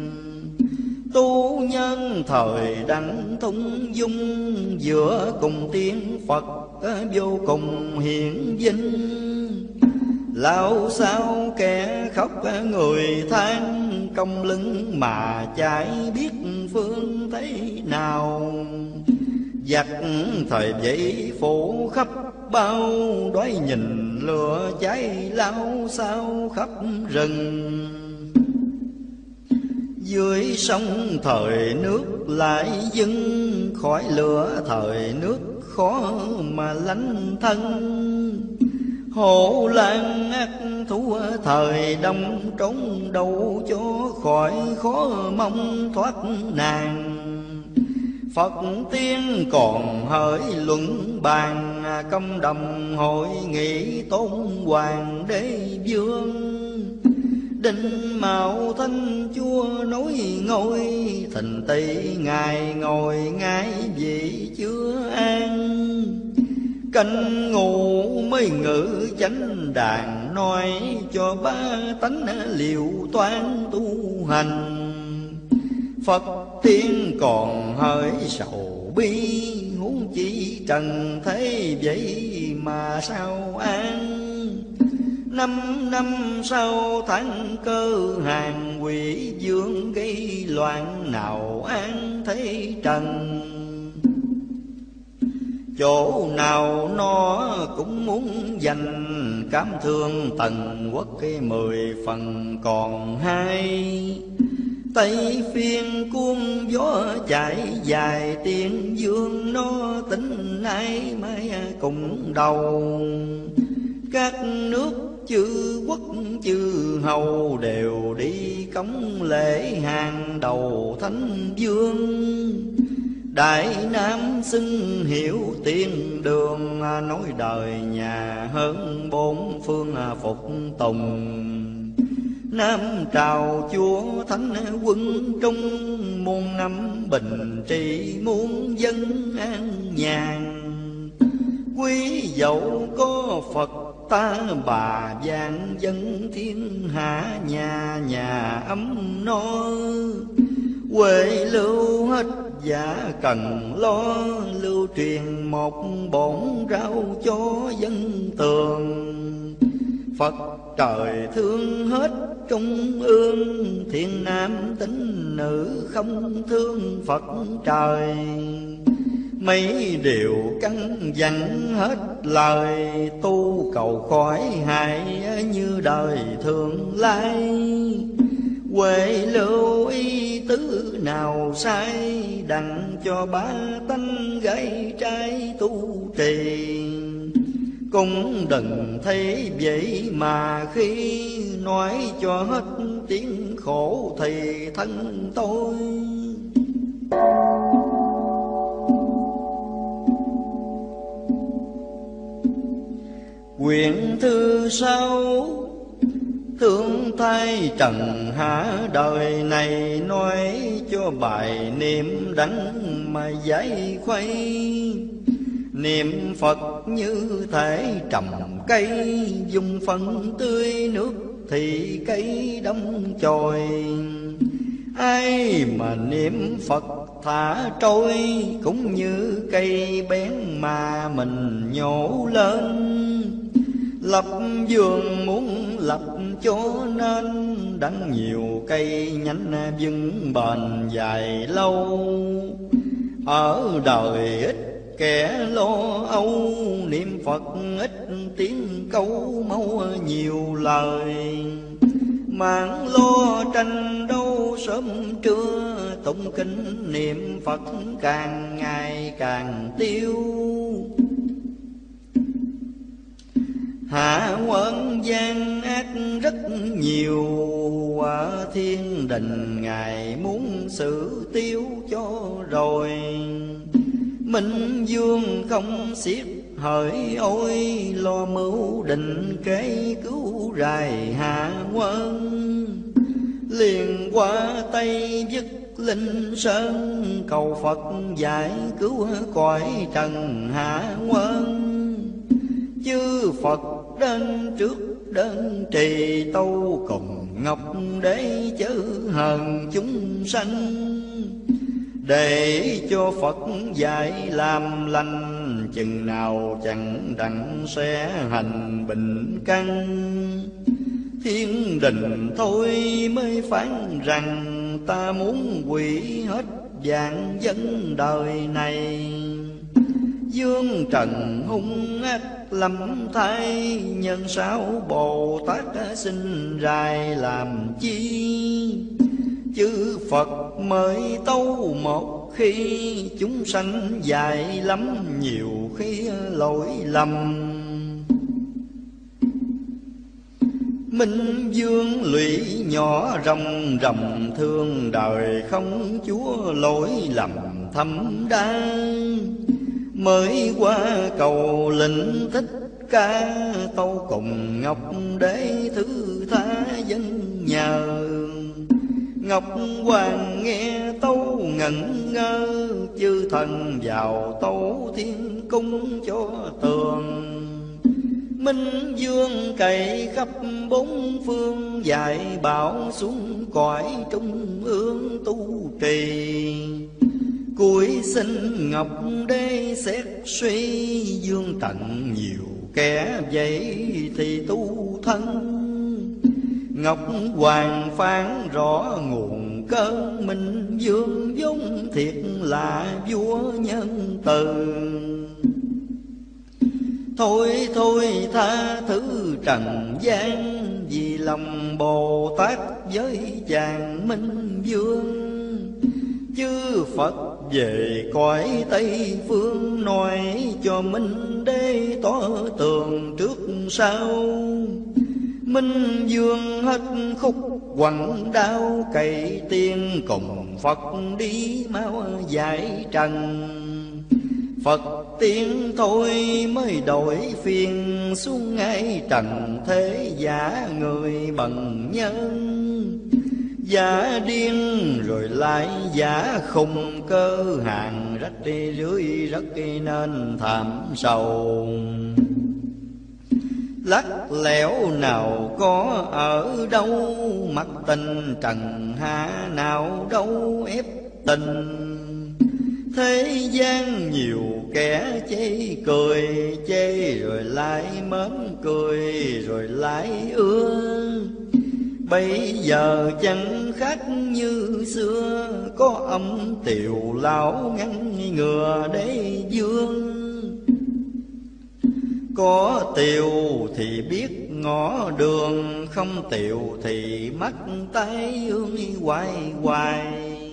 Tu nhân thời đặng thung dung, giữa cùng tiếng Phật vô cùng hiển vinh. Lao sao kẻ khóc người than, công lưng mà chải biết phương thế nào. Giặc thời vậy phủ khắp bao, đói nhìn lửa cháy lao sao khắp rừng. Dưới sông thời nước lại dâng, khỏi lửa thời nước khó mà lánh thân. Hộ lan ác thú thời đông, trốn đâu cho khỏi khó mong thoát nàng. Phật tiên còn hỡi luận bàn, công đồng hội nghị tôn hoàng đế vương. Đinh Mạo Thanh Chúa nói ngôi, thình tỷ ngài ngồi ngái vị chưa an. Canh ngủ mới ngự chánh đàn, nói cho ba tánh liệu toán tu hành. Phật tiên còn hỡi sầu bi, huống chi trần thế vậy mà sao an. Năm năm sau tháng cơ hàng, quỷ dương gây loạn nào an thế trần. Chỗ nào nó cũng muốn giành, cám thương tần quốc cái mười phần còn hai. Tây phiên cuồng gió chạy dài, tiên dương nó tính ai mai cùng đầu. Các nước chư quốc chư hầu đều đi cống lễ hàng đầu thánh vương. Đại Nam xưng hiệu tiên đường, nói đời nhà hơn bốn phương phục tùng. Nam trào chúa thánh quân trung, muôn năm bình trị muôn dân an nhàn. Quý dẫu có Phật ta bà, vạn dân thiên hạ nhà nhà ấm no. Huệ lưu hết giả cần lo, lưu truyền một bổn rau cho dân tường. Phật trời thương hết trung ương, thiên nam tín nữ không thương Phật trời. Mấy điều căn dặn hết lời, tu cầu khỏi hại như đời thường lai. Huệ lưu y tứ nào sai, đặng cho ba tánh gái trai tu trì. Cũng đừng thấy vậy mà khi nói cho hết tiếng khổ thì thân tôi. Quyển thư sau thương thay trần hạ đời này, nói cho bài niệm đắng mà giải khuây. Niệm Phật như thể trầm cây, dùng phân tươi nước thì cây đâm chồi. Ai mà niệm Phật thả trôi, cũng như cây bén mà mình nhổ lên. Lập vườn muốn lập cho nên, đắng nhiều cây nhánh vững bền dài lâu. Ở đời ít kẻ lo âu, niệm Phật ít tiếng câu mau nhiều lời. Mạng lo tranh đâu sớm trưa, tụng kinh niệm Phật càng ngày càng tiêu. Hạ quân gian ác rất nhiều, ở thiên đình Ngài muốn xử tiêu cho rồi. Minh vương không xiết hỡi ôi, lo mưu định kế cứu rài hạ quân. Liền qua Tây dứt Linh Sơn, cầu Phật giải cứu cõi trần hạ quân. Chư Phật đến trước đến trì tâu, cùng ngọc đế chớ hờn chúng sanh. Để cho Phật dạy làm lành, chừng nào chẳng đặng sẽ hành bình căn. Thiên đình thôi mới phán rằng, ta muốn hủy hết vạn dân đời này. Dương trần hung ác lắm thay, nhân sao Bồ Tát sinh rài làm chi. Chư Phật mới tâu một khi, chúng sanh dại lắm nhiều khi lỗi lầm. Minh vương lụy nhỏ rồng rồng, thương đời không chúa lỗi lầm thâm đa. Mới qua cầu lệnh Thích Ca, tâu cùng ngọc đế thứ tha dân nhờ. Ngọc Hoàng nghe tâu ngẩn ngơ, chư thần vào tâu thiên cung cho tường. Minh vương cày khắp bốn phương, dạy bảo xuống cõi trung ương tu trì. Cuối xin ngọc đế xét suy, dương tận nhiều kẻ vậy thì tu thân. Ngọc Hoàng phán rõ nguồn cơn, Minh vương vốn thiệt là vua nhân từ. Thôi thôi tha thứ trần gian, vì lòng Bồ Tát với chàng Minh vương. Chư Phật về cõi Tây phương, nói cho Minh đế tỏ tường trước sau. Minh vương hết khúc quằn đau, cày tiên cùng Phật đi mau giải trần. Phật tiên thôi mới đổi phiên, xuống ngay trần thế giả người bần nhân. Giả điên rồi lại giả khùng, cơ hàng rách đi dưới rất nên thảm sầu. Lắc lẻo nào có ở đâu, mặc tình trần hạ nào đâu ép tình. Thế gian nhiều kẻ chê cười, chê rồi lại mến cười rồi lại ưa. Bây giờ chẳng khác như xưa, có âm tiều lão ngăn ngừa đế vương. Có tiều thì biết ngõ đường, không tiều thì mắt tay ương hoài hoài.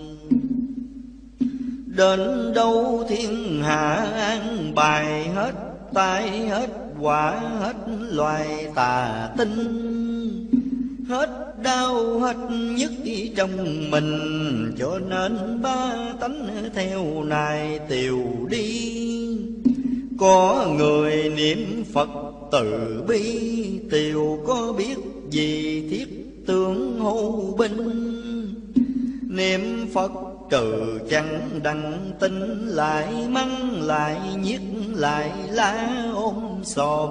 Đến đâu thiên hạ an bài, hết tai hết quả hết loài tà tinh. Hết đau hết nhức trong mình, cho nên ba tánh theo nài tiều đi. Có người niệm Phật từ bi, tiều có biết gì thiết tướng hô binh. Niệm Phật trừ chẳng đặng tinh, lại mắng lại nhiếc lại lá ôm xòm.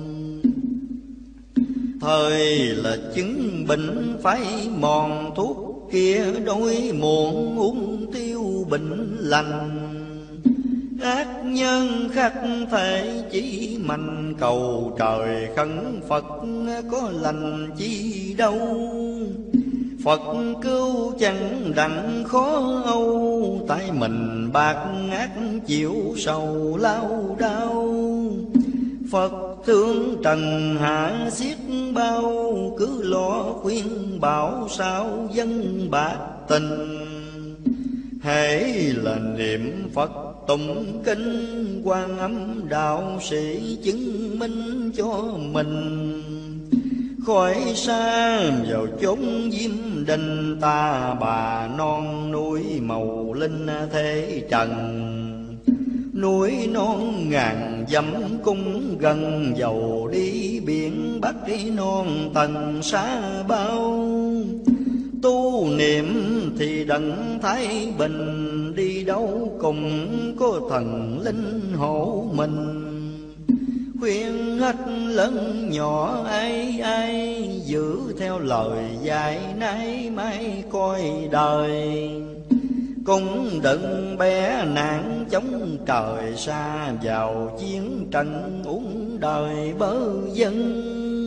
Thời là chứng bệnh phải mòn, thuốc kia đôi muộn uống tiêu bệnh lành. Ác nhân khắc thể chỉ mạnh, cầu trời khấn Phật có lành chi đâu. Phật cứu chẳng đặng khó âu, tại mình bạc ác chịu sầu lao đau. Phật thương trần hạ xiết bao, cứ lo khuyên bảo sao dân bạc tình. Hễ là niệm Phật tụng kinh, Quan Âm đạo sĩ chứng minh cho mình. Khỏi xa vào chốn diêm đình, ta bà non núi màu linh thế trần. Núi non ngàn dặm cung gần, dầu đi biển Bắc đi non tầng xa bao. Tu niệm thì đặng thái bình, đi đâu cùng có thần linh hộ mình. Khuyên hết lớn nhỏ ai ai, giữ theo lời dạy nay mai coi đời. Cũng đừng bé nạn chống trời, xa vào chiến tranh uống đời bơ dân.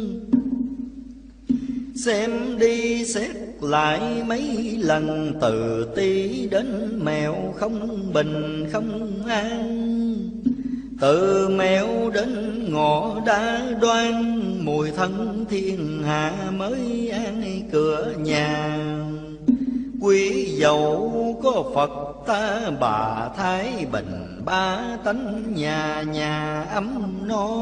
Xem đi xét lại mấy lần, từ tí đến mèo không bình không an. Từ mèo đến ngõ đá đoan, mùi thân thiên hạ mới an cửa nhà. Quý dầu có Phật ta bà thái bình, ba tánh nhà nhà ấm no.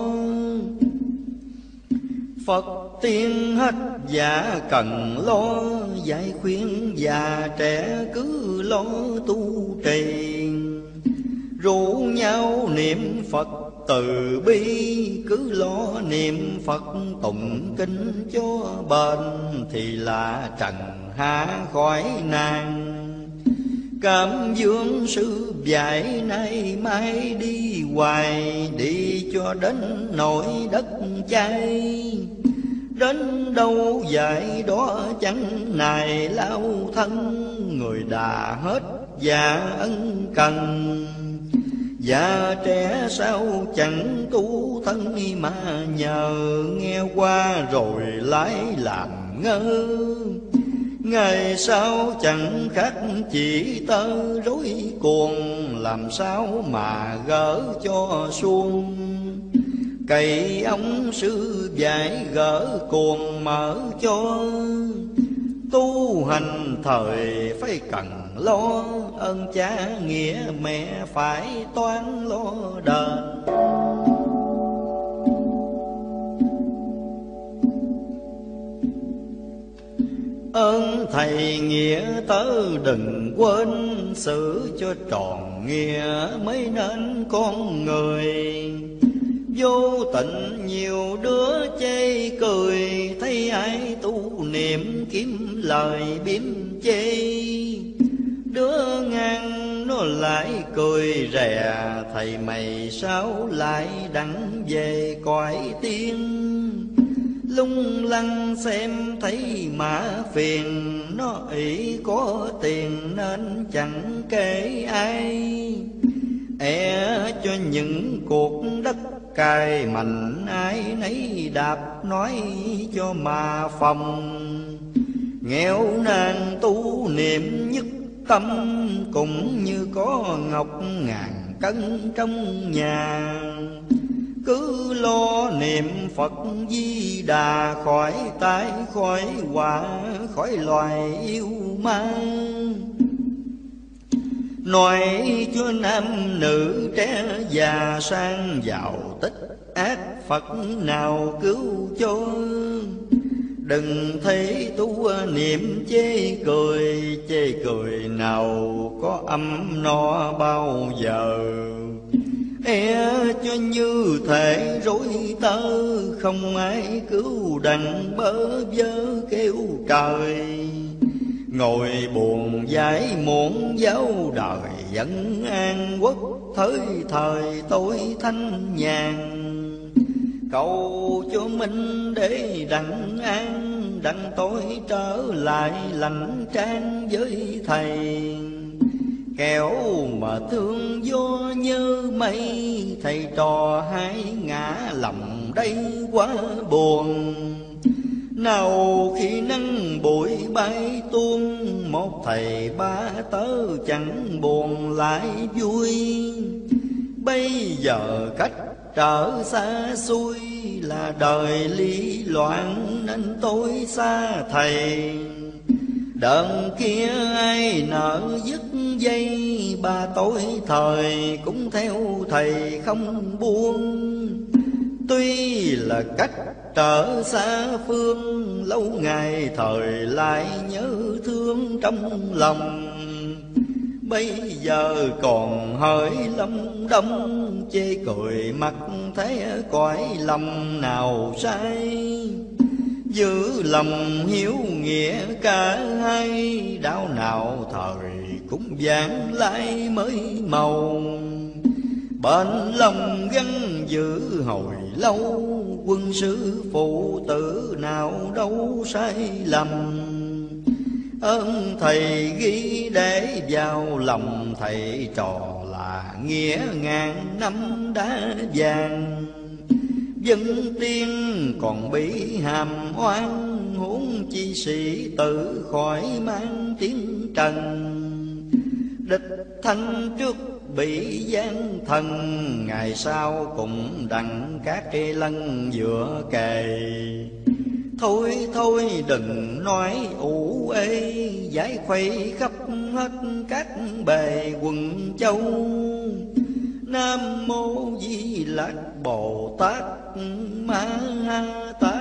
Phật tiên hết dạ cần lo, dạy khuyên già trẻ cứ lo tu trì. Rủ nhau niệm Phật từ bi, cứ lo niệm Phật tụng kinh cho bền. Thì là trần hạ khỏi nàng, cảm dương sư dạy nay mai đi hoài. Đi cho đến nỗi đất chay, đến đâu dạy đó chẳng nài lao thân. Người đà hết dạ ân cần, già trẻ sao chẳng tu thân mà nhờ. Nghe qua rồi lái làm ngơ, ngày sau chẳng khác chỉ tơ rối cuồng. Làm sao mà gỡ cho xuông, cây ông sư dạy gỡ cuồng mở cho. Tu hành thời phải cần lo, ơn cha nghĩa mẹ phải toán lo đền. Ơn thầy nghĩa tớ đừng quên, xử cho tròn nghĩa mới nên con người. Vô tình nhiều đứa chê cười, thấy ai tu niệm kiếm lời biếm chê. Đứa ngang nó lại cười rè, thầy mày sao lại đặng về cõi tiên. Lung lăng xem thấy mã phiền, nó ỷ có tiền nên chẳng kể ai. E cho những cuộc đất cài mạnh, ai nấy đạp nói cho mà phòng. Nghèo nàn tu niệm nhất tâm, cũng như có ngọc ngàn cân trong nhà. Cứ lo niệm Phật Di Đà, khỏi tai khỏi họa khỏi loài yêu ma. Nói cho nam nữ trẻ già, sang giàu tích ác Phật nào cứu cho. Đừng thấy tu niệm chê cười, chê cười nào có âm no bao giờ. E cho như thể rối tơ, không ai cứu đặng bơ vơ kêu trời. Ngồi buồn giải muộn giáo đời, vẫn an quốc thới thời tôi thanh nhàn. Cầu cho minh để đặng an, đặng tôi trở lại lành trang với thầy. Kẻo mà thương vô như mây, thầy trò hai ngã lầm đây quá buồn. Nào khi nắng bụi bay tuôn, một thầy ba tớ chẳng buồn lại vui. Bây giờ cách trở xa xôi, là đời lý loạn nên tôi xa thầy. Đợn kia ai nỡ dứt dây, ba tôi thời cũng theo thầy không buông. Tuy là cách trở xa phương, lâu ngày thời lại nhớ thương trong lòng. Bây giờ còn hỡi lâm đông, chê cười mặt thế cõi lòng nào sai. Giữ lòng hiếu nghĩa cả hai, đạo nào thời cũng vãng lai mới màu. Bên lòng gắn giữ hồi lâu, quân sư phụ tử nào đâu sai lầm. Ơn thầy ghi để vào lòng, thầy trò là nghĩa ngàn năm đã vàng. Dân tiên còn bị hàm oan, huống chi sĩ tự khỏi mang tiếng trần. Địch thanh trước bị gian thần, ngày sau cũng đặng các tri lân giữa kề. Thôi thôi đừng nói ủ ê, giải khuây khắp hết các bề quần châu. Nam mô Di Lặc Bồ Tát Ma Ha Tát.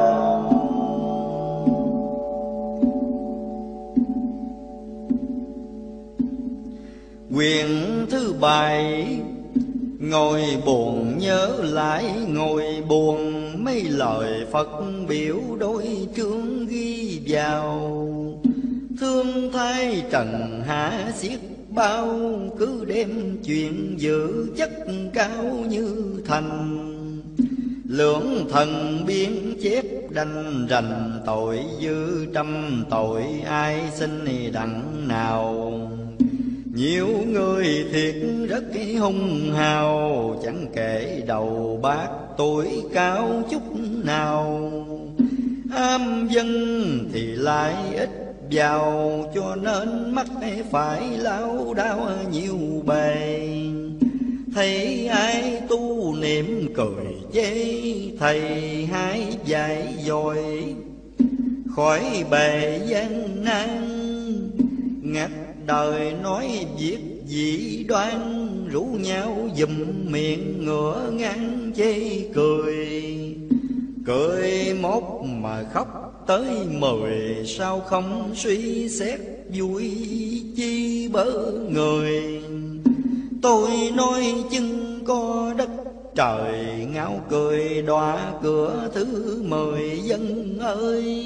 Quyển thứ bảy. Ngồi buồn nhớ lại ngồi buồn, mấy lời Phật biểu đôi chương ghi vào. Thương thay trần hạ xiết bao, cứ đem chuyện giữ chất cao như thành. Lưỡng thần biên chép đành rành, tội dư trăm tội ai xin đặng nào. Nhiều người thiệt rất hung hào, chẳng kể đầu bạc tuổi cao chút nào. Am dân thì lại ít giàu, cho nên mắt phải lao đao nhiều bề. Thấy ai tu niệm cười chê, thầy hãy dạy dội khỏi bề gian nan. Ngặt đời nói việc dị đoan, rủ nhau dùm miệng ngửa ngang chê cười. Cười một mà khóc tới mười, sao không suy xét vui chi bớ người. Tôi nói chừng có đất trời, ngáo cười đọa cửa thứ mười dân ơi.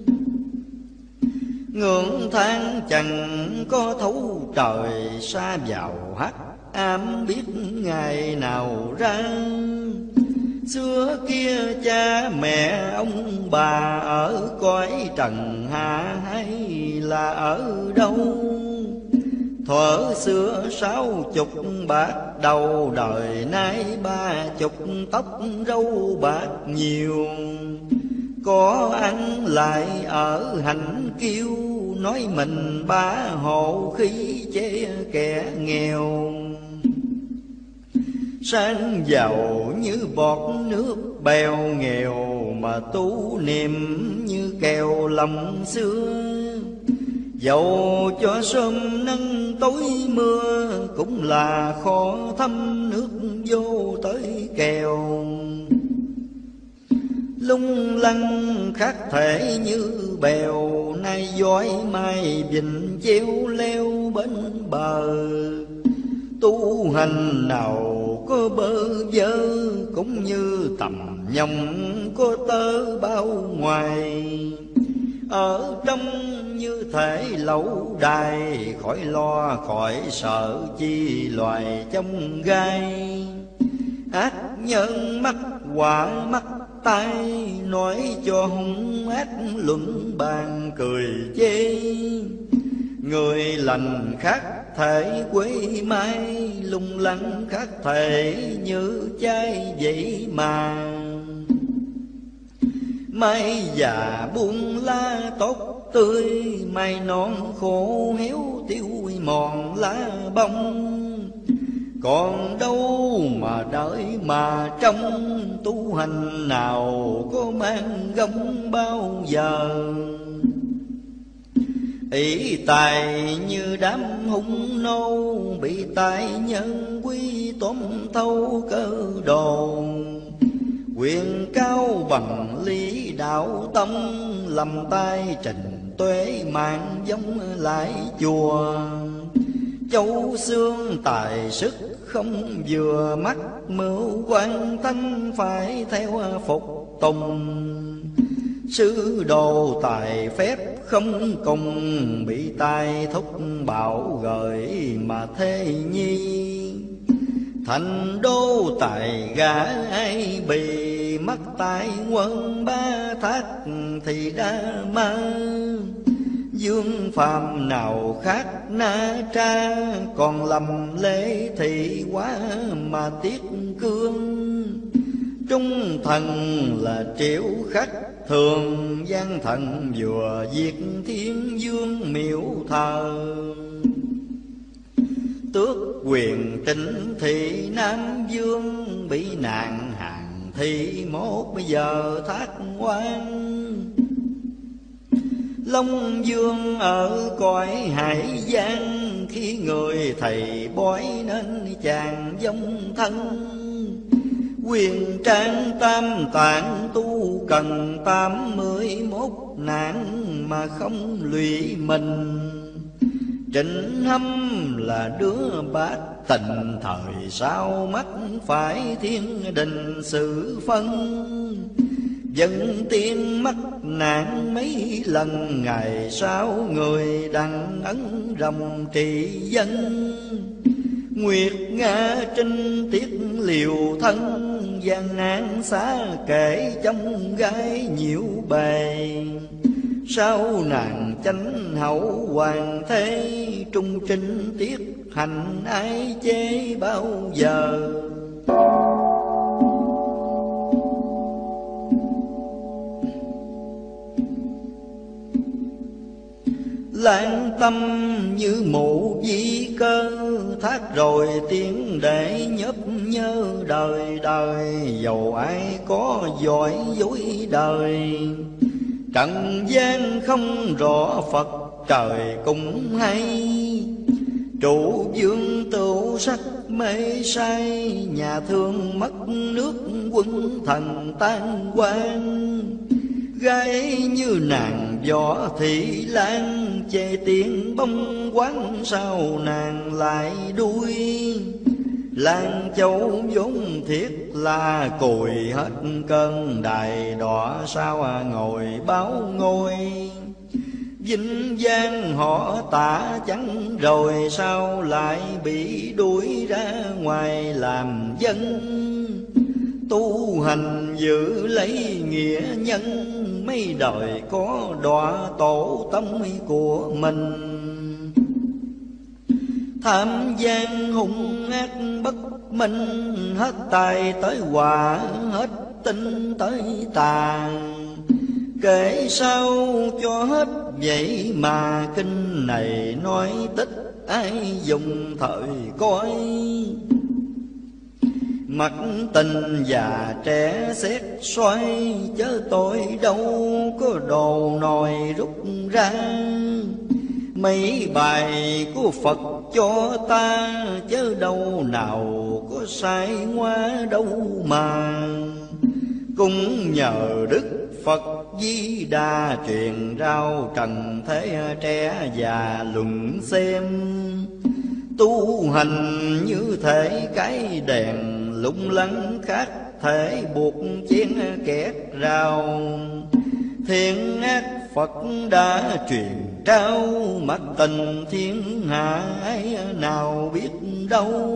Ngưỡng than chẳng có thấu trời, xa vào hắc ám biết ngày nào ra. Xưa kia cha mẹ ông bà ở cõi trần hạ hay là ở đâu? Thuở xưa sáu chục bạc đầu, đời nay ba chục tóc râu bạc nhiều. Có ăn lại ở hạnh kiêu, nói mình bá hộ khí chế kẻ nghèo. Sang giàu như bọt nước bèo nghèo, mà tu niệm như kèo lòng xưa. Dầu cho sớm nắng tối mưa, cũng là khó thấm nước vô tới kèo. Lung lăng khác thể như bèo, nay dõi mai vịnh treo leo bên bờ. Tu hành nào có bơ vơ, cũng như tầm nhông có tơ bao ngoài. Ở trong như thể lẩu đài, khỏi lo khỏi sợ chi loài trong gai. Ác nhân mắc quả mắc tai, nói cho hung ác luận bàn cười chê. Người lành khác thể quế mai, lung lăng khác thể như chai vậy mà. Mai già buông lá tốt tươi, mai non khô héo tiêu mòn lá bông. Còn đâu mà đợi mà trông, tu hành nào có mang gông bao giờ. Ý tài như đám hung nô, bị tài nhân quý tóm thâu cơ đồ. Quyền cao bằng lý đạo tâm, lầm tay trình tuế mạng giống lại chùa. Châu xương tài sức không vừa mắt, mưu quan thanh phải theo phục tùng. Sư đồ tài phép không cùng, bị tai thúc bảo gợi mà thế nhi. Thành đô tài gã ai bị, mắc tai quân ba thác thì đa ma. Dương phàm nào khác na tra, còn lầm lễ thì quá mà tiết cương. Trung thần là triệu khách thường, gian thần vừa diệt thiên dương miễu thờ. Tước quyền trịnh thị Nam Dương, bị nạn hàng thi mốt bây giờ thác oan. Long Dương ở cõi hải giang, khi người thầy bói nên chàng dông thân. Quyền trang tam tạng tu cần tám mươi mốt nạn, mà không lụy mình. Trịnh Hâm là đứa bát tình, thời sau mắt phải thiên đình sự phân. Dân tiên mắc nạn mấy lần, ngày sau người đặng ấn rồng trị dân. Nguyệt Nga Trinh tiết liều thân, gian nan xa kể trong gái nhiễu bề. Sau nàng chánh hậu hoàng thế, trung trinh tiết hành ai chê bao giờ. Lãng tâm như mụ di cơ, thác rồi tiếng để nhấp nhớ đời đời. Dầu ai có giỏi dối đời, trần gian không rõ Phật trời cũng hay. Trụ dương tựu sắc mê say, nhà thương mất nước quân thần tan quang. Gái như nàng võ thị lan, chê tiếng bông quán sao nàng lại đuôi. Lan Châu vốn thiết là cùi, hết cơn đài đỏ sao ngồi báo ngôi. Vinh giang họ tả chẳng rồi, sao lại bị đuổi ra ngoài làm dân. Tu hành giữ lấy nghĩa nhân, mấy đời có đọa tổ tông của mình. Tham gian hung ác bất minh, hết tài tới hòa, hết tinh tới tà. Kể sao cho hết vậy mà, kinh này nói tích ai dùng thời coi. Mặt tình già trẻ xét xoay, chớ tôi đâu có đồ nòi rút ra. Mấy bài của Phật cho ta, chớ đâu nào có sai ngoa đâu mà. Cũng nhờ Đức Phật Di Đà truyền rao trần thế trẻ già luận xem. Tu hành như thể cái đèn lung lắng khác thể buộc chén kẹt rào. Thiện ác Phật đã truyền trao, mắt tình thiên hạ ai nào biết đâu.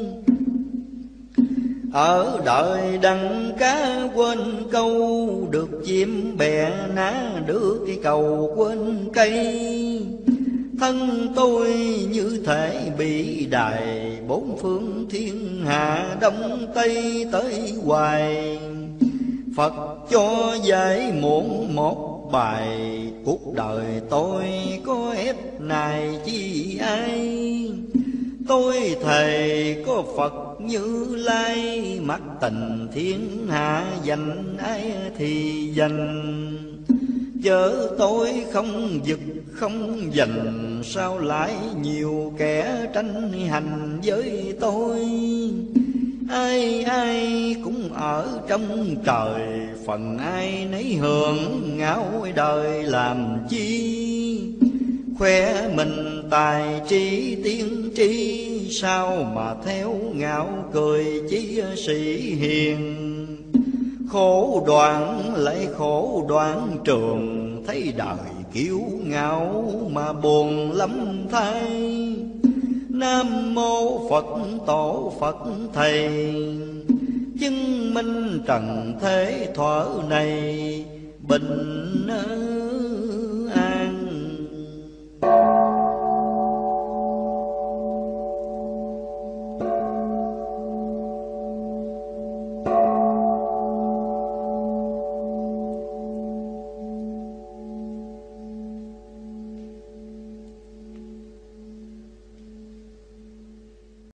Ở đời đằng cá quên câu, được chim bè ná được cái cầu quên cây. Thân tôi như thể bị đài, bốn phương thiên hạ đông tây tới hoài. Phật cho giải muộn một bài, cuộc đời tôi có ép nài chi ai. Tôi thề có Phật Như Lai, mắt tình thiên hạ dành ai thì dành. Chớ tôi không giật không giành, sao lại nhiều kẻ tranh hành với tôi. Ai ai cũng ở trong trời, phần ai nấy hưởng ngạo đời làm chi. Khoe mình tài trí tiên tri, sao mà theo ngạo cười chí sĩ hiền. Khổ đoạn lại khổ đoạn trường, thấy đời kiêu ngạo mà buồn lắm thay. Nam mô Phật tổ Phật thầy, chứng minh trần thế thuở này bình